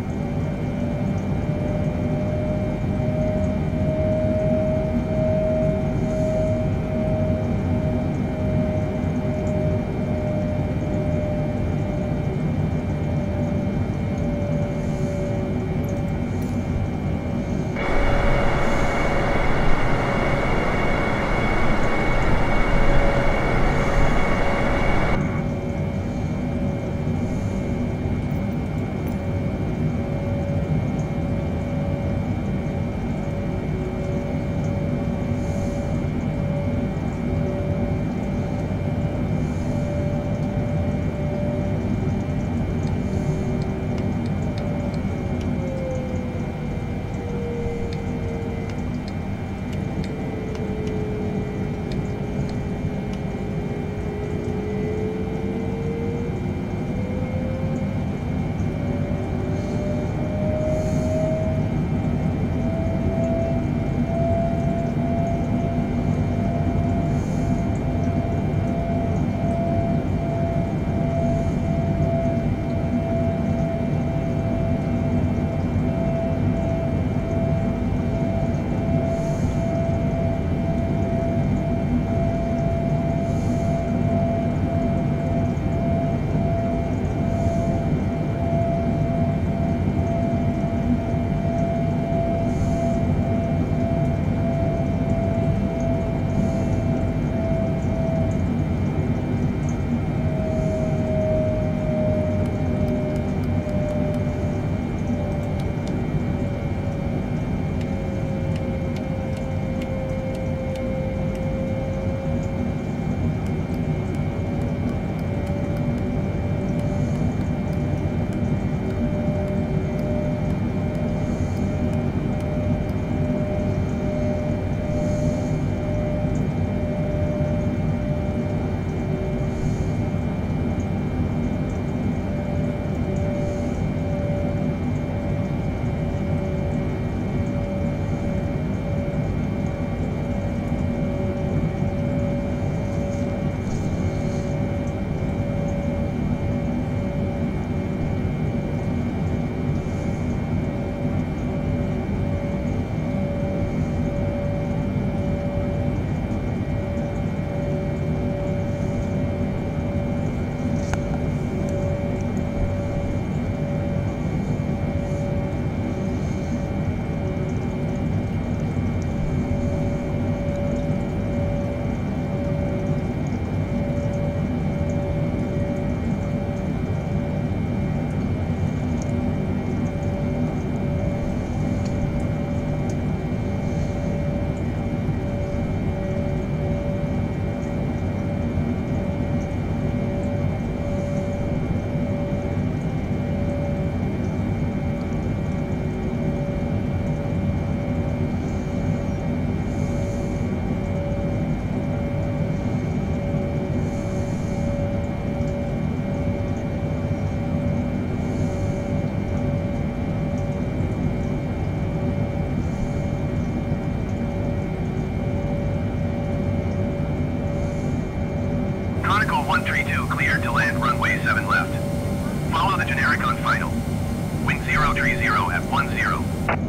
Conical 132 cleared to land runway 7 left. Follow the generic on final. Wind 030 at 10.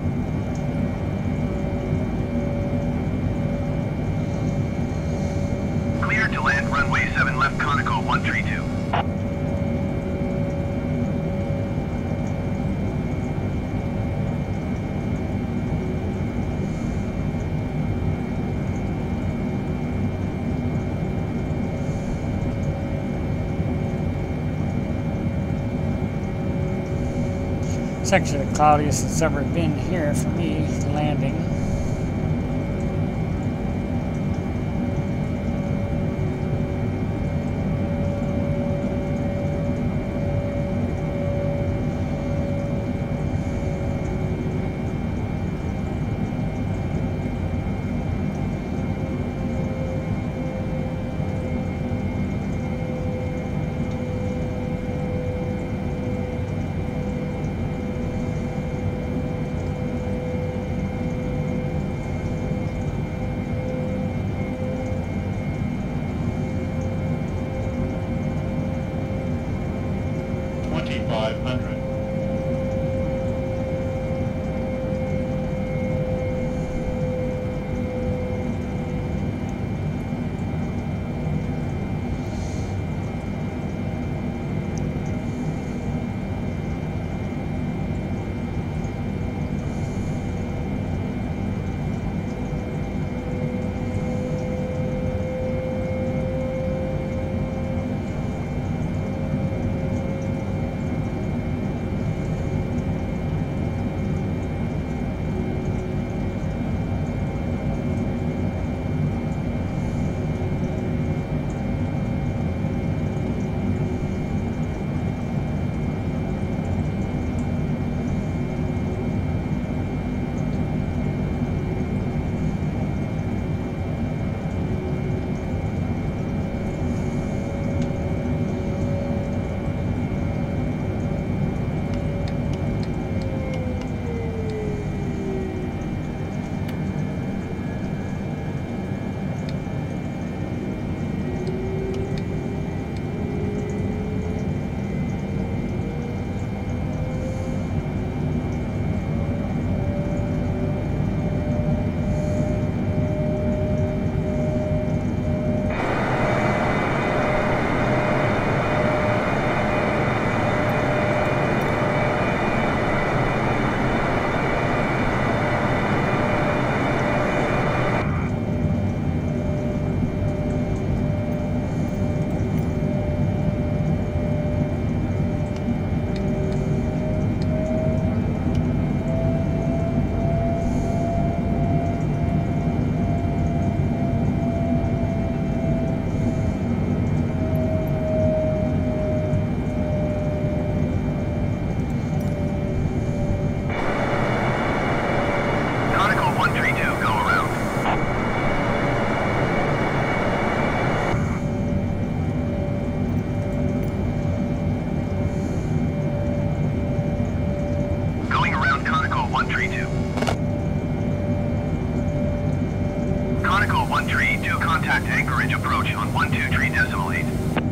Cleared to land runway 7 left, Conical 132. It's actually the cloudiest it's ever been here for me landing. 500. Contact anchorage approach on 123.8.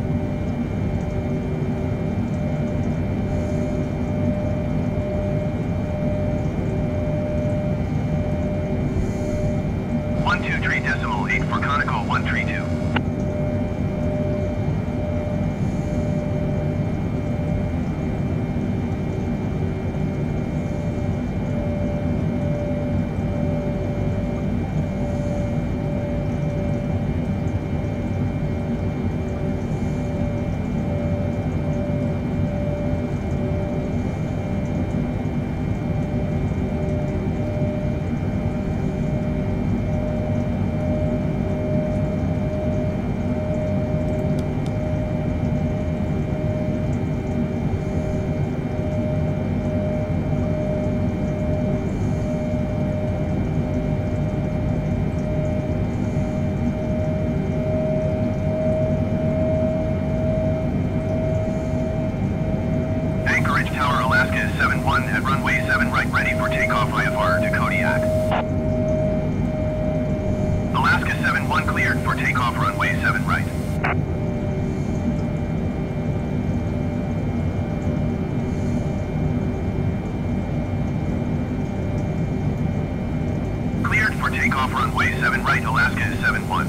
For Conoco 132. Tower Alaska is 7-1 at runway 7 right, ready for takeoff IFR to Kodiak. Alaska 7-1 cleared for takeoff runway 7 right. Cleared for takeoff runway 7 right, Alaska is 7-1.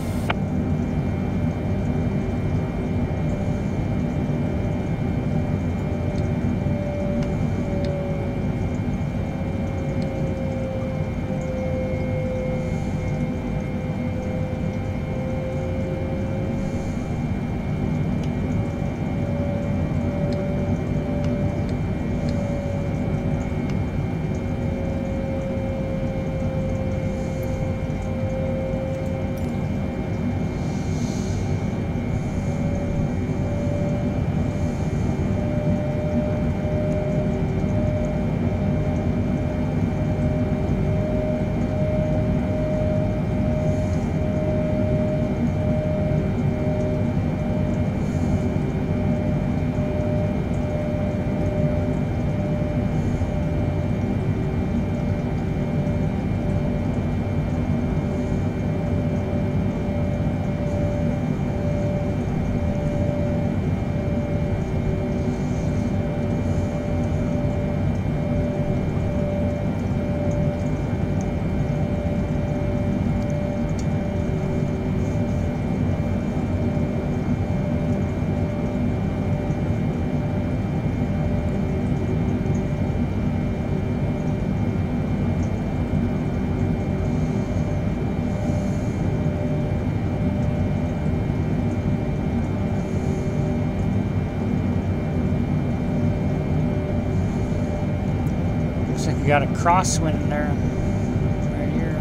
got a crosswind there, right here.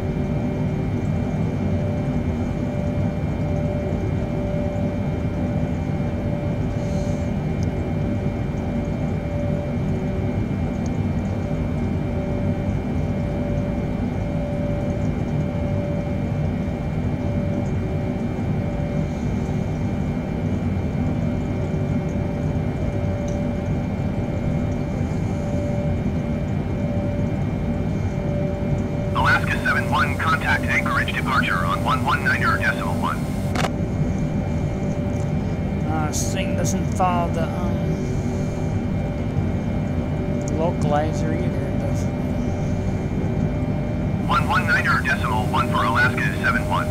Alaska 7-1, contact anchorage departure on 119.1. This thing doesn't follow the localizer either, does it? 119.1 for Alaska 7-1.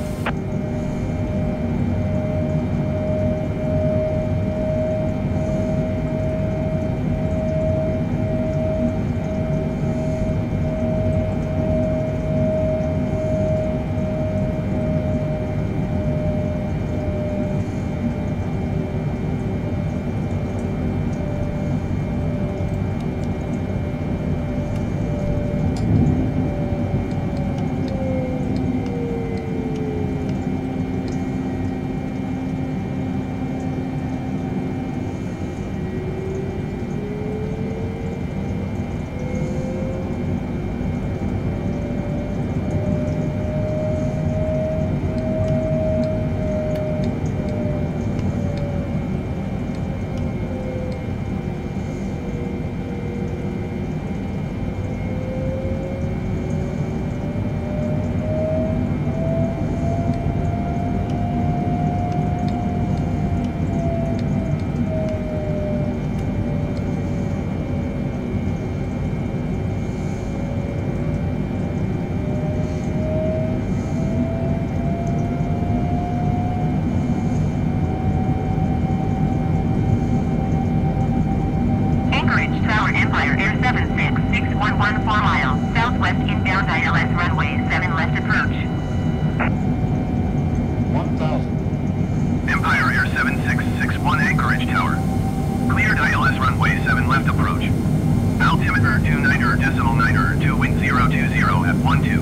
Empire Air 76, 6114 miles, southwest inbound ILS runway 7 left approach. 1000. Empire Air 7661 Anchorage Tower. Cleared ILS runway 7 left approach. Altimeter 29.9, 2 wind 020 at 12.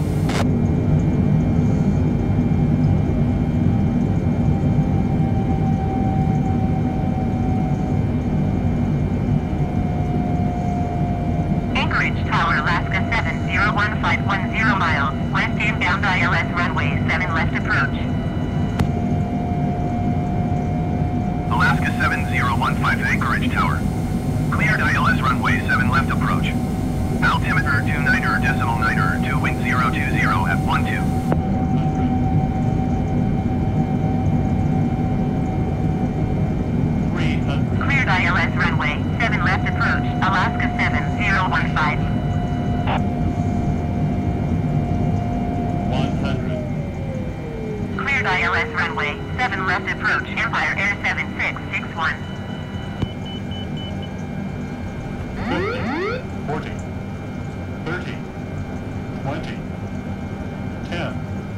Tower, Alaska 701510 miles, west inbound ILS runway 7 left approach. Alaska 7015 Anchorage Tower. Cleared ILS runway 7 left approach. Altimeter 29.9, 2 wind 020 at 12. Cleared ILS runway 7 left approach, Alaska 7015. 100. Cleared ILS runway 7 left approach, Empire Air 7661. 50, 40, 30, 20, 10.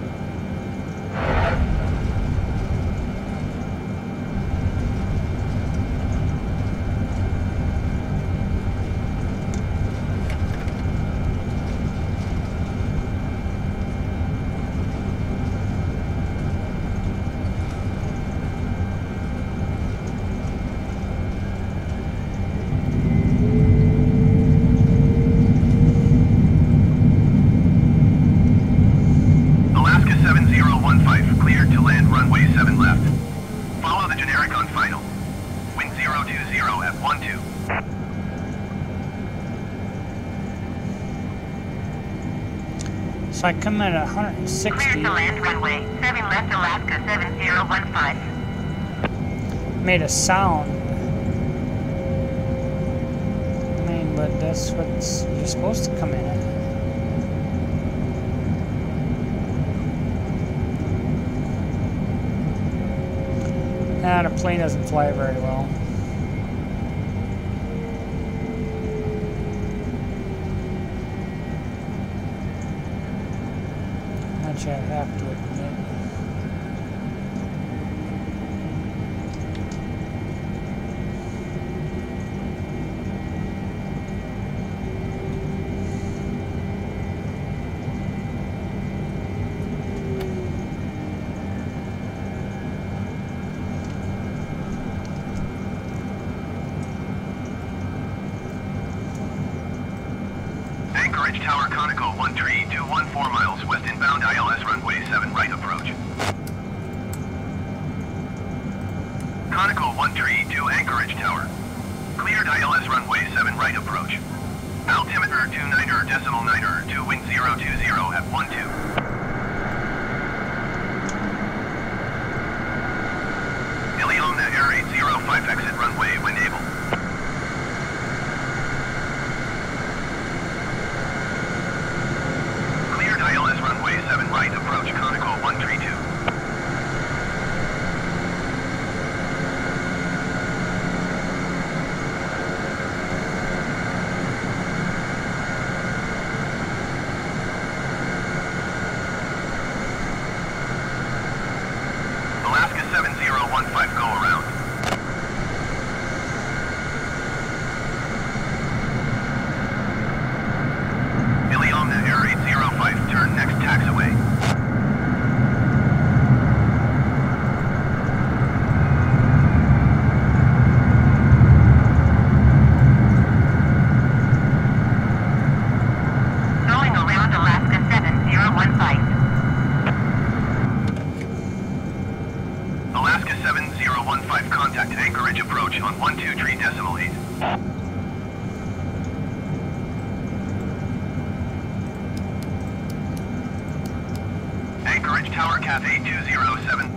Alaska 7015 cleared to land runway 7 left. Follow the generic on final. Wind 020 at 12. So I come in at 160. Cleared to land runway 7 left, Alaska 7015. Made a sound. I mean, but that's what you're supposed to come in at. Ah, the plane doesn't fly very well. Much I have to admit. Conical 13214 miles west inbound ILS runway 7 right approach. Conical 132 Anchorage Tower. Cleared ILS runway 7 right approach. Altimeter 29.9er 2 wind 020 at 12. Ileana Air 805 exit runway when able. Cleared ILS runway 7 right approach Conical 132. Alaska 7015 go around. Ileana Air 805 turn next taxiway. Going around Alaska 7015. Alaska 7015 contact Anchorage approach on 123.8. Anchorage Tower Cafe 207.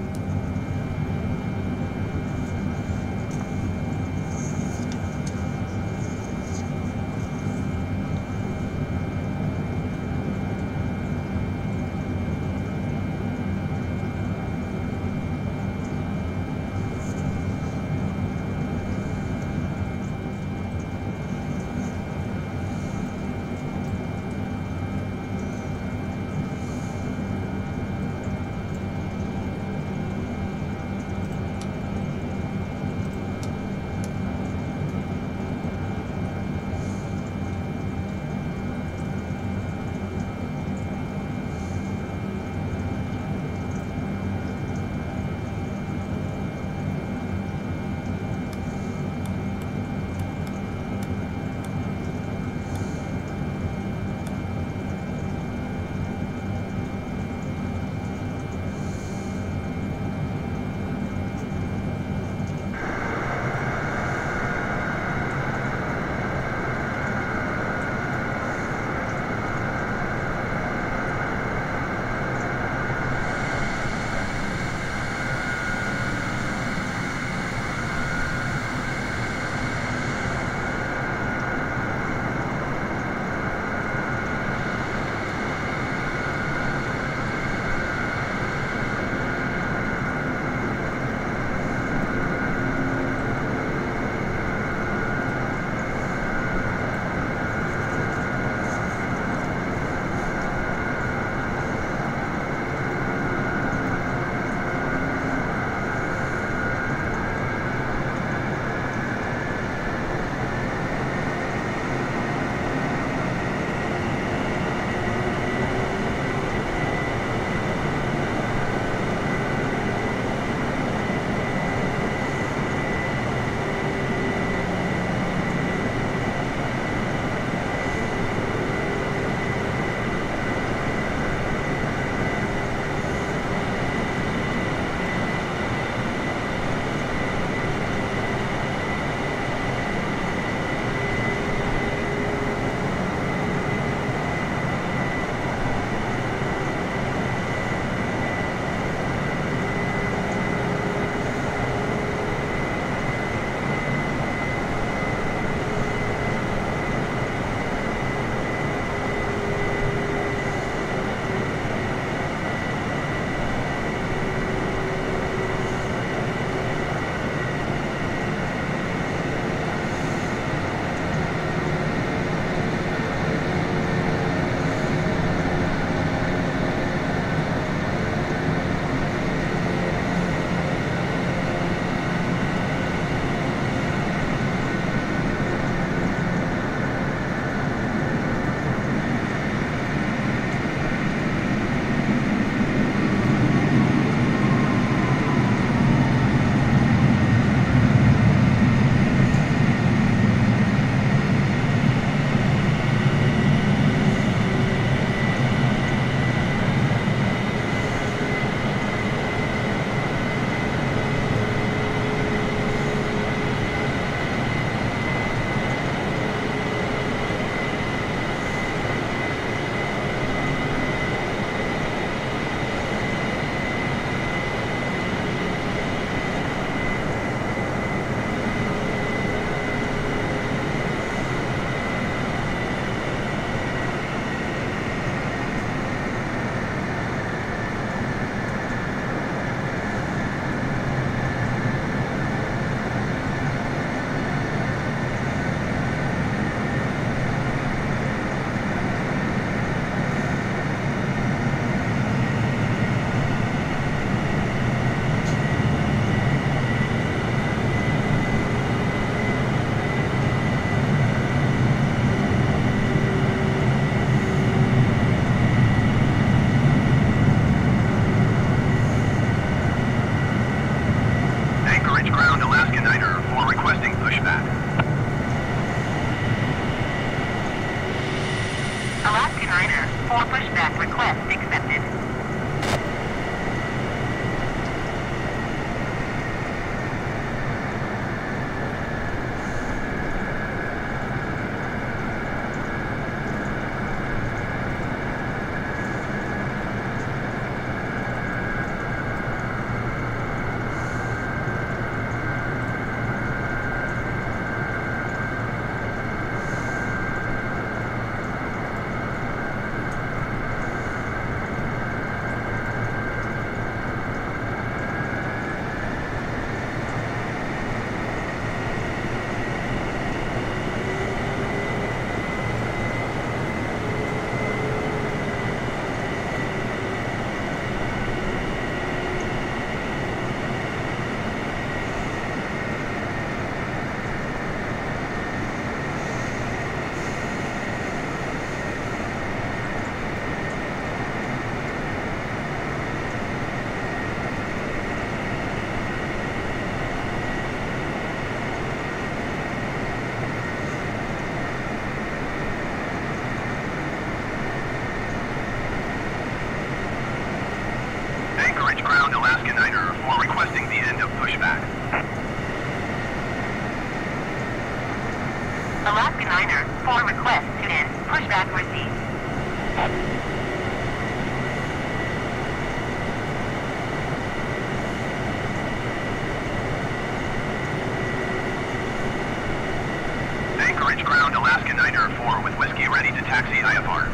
4 with Whiskey ready to taxi IFR.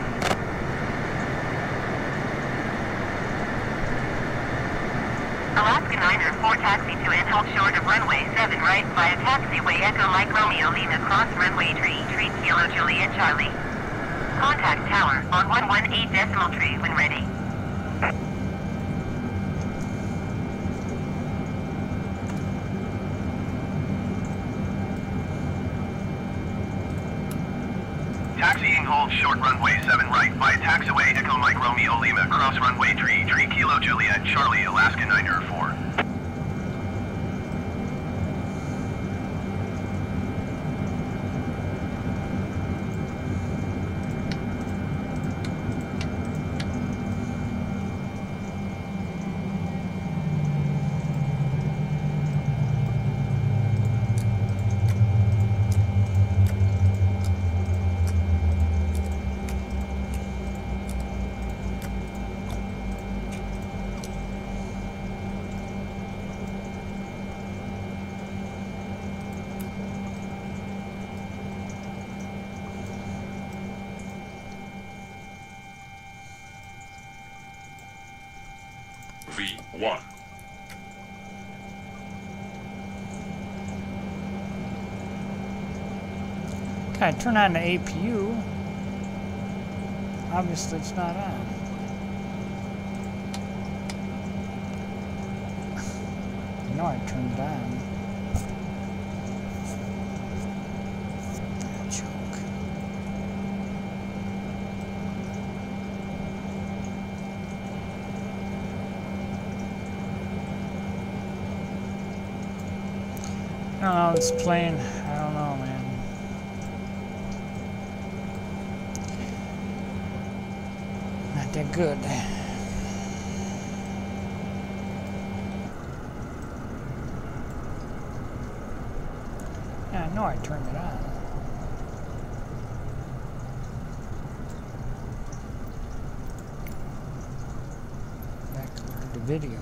Alaska 904 taxi to and hold short of runway 7 right via taxiway Echo Mike Romeo Lima cross runway 3 Kilo Juliet Charlie. Contact tower on 118.3 when ready. Taxiing hold short runway 7 right via taxiway Echo Mike Romeo Lima cross runway 3 Kilo Juliet Charlie Alaska 904. V1. Okay, turn on the APU. Obviously it's not on. I know I turned it on. Joke. I don't know, it's playing. I don't know, man. Not that good. Yeah, I know I turned it on. Back to the video.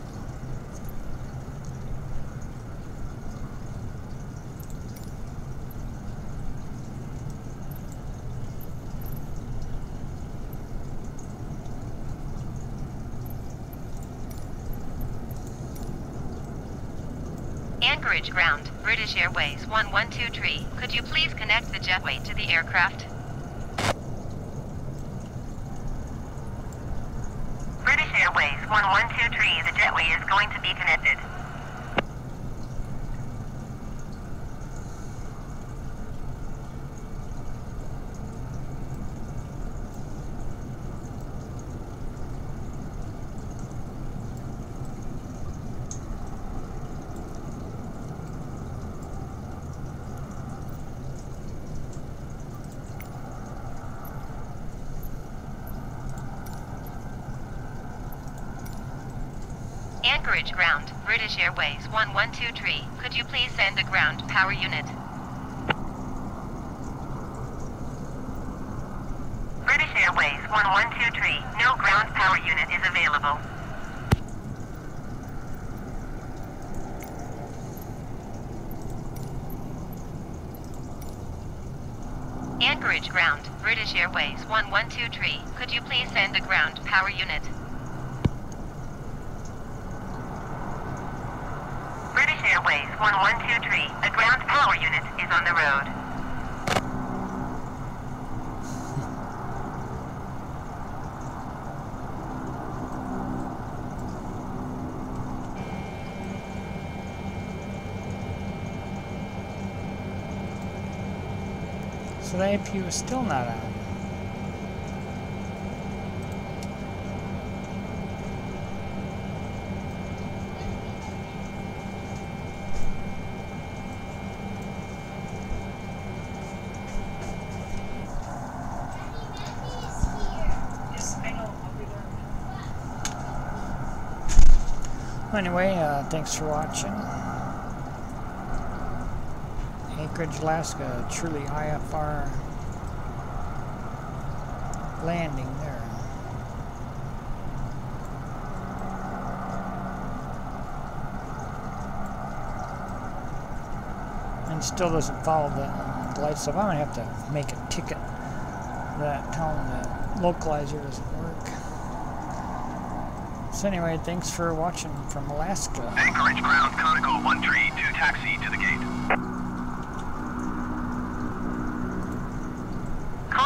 Anchorage ground, British Airways 1123. Could you please connect the jetway to the aircraft? British Airways 1123, the jetway is going to be connected. Anchorage ground, British Airways 1123. Could you please send a ground power unit? British Airways 1123. No ground power unit is available. Anchorage ground, British Airways 1123. Could you please send a ground power unit? British Airways 1123. A ground power unit is on the road. So the APU is still not on. Anyway, thanks for watching. Anchorage, Alaska, truly IFR landing there. And still doesn't follow the light stuff. I'm gonna have to make a ticket that telling the localizer doesn't work. So anyway, thanks for watching from Alaska. Anchorage ground, Conical 1 tree, 2 taxi to the gate.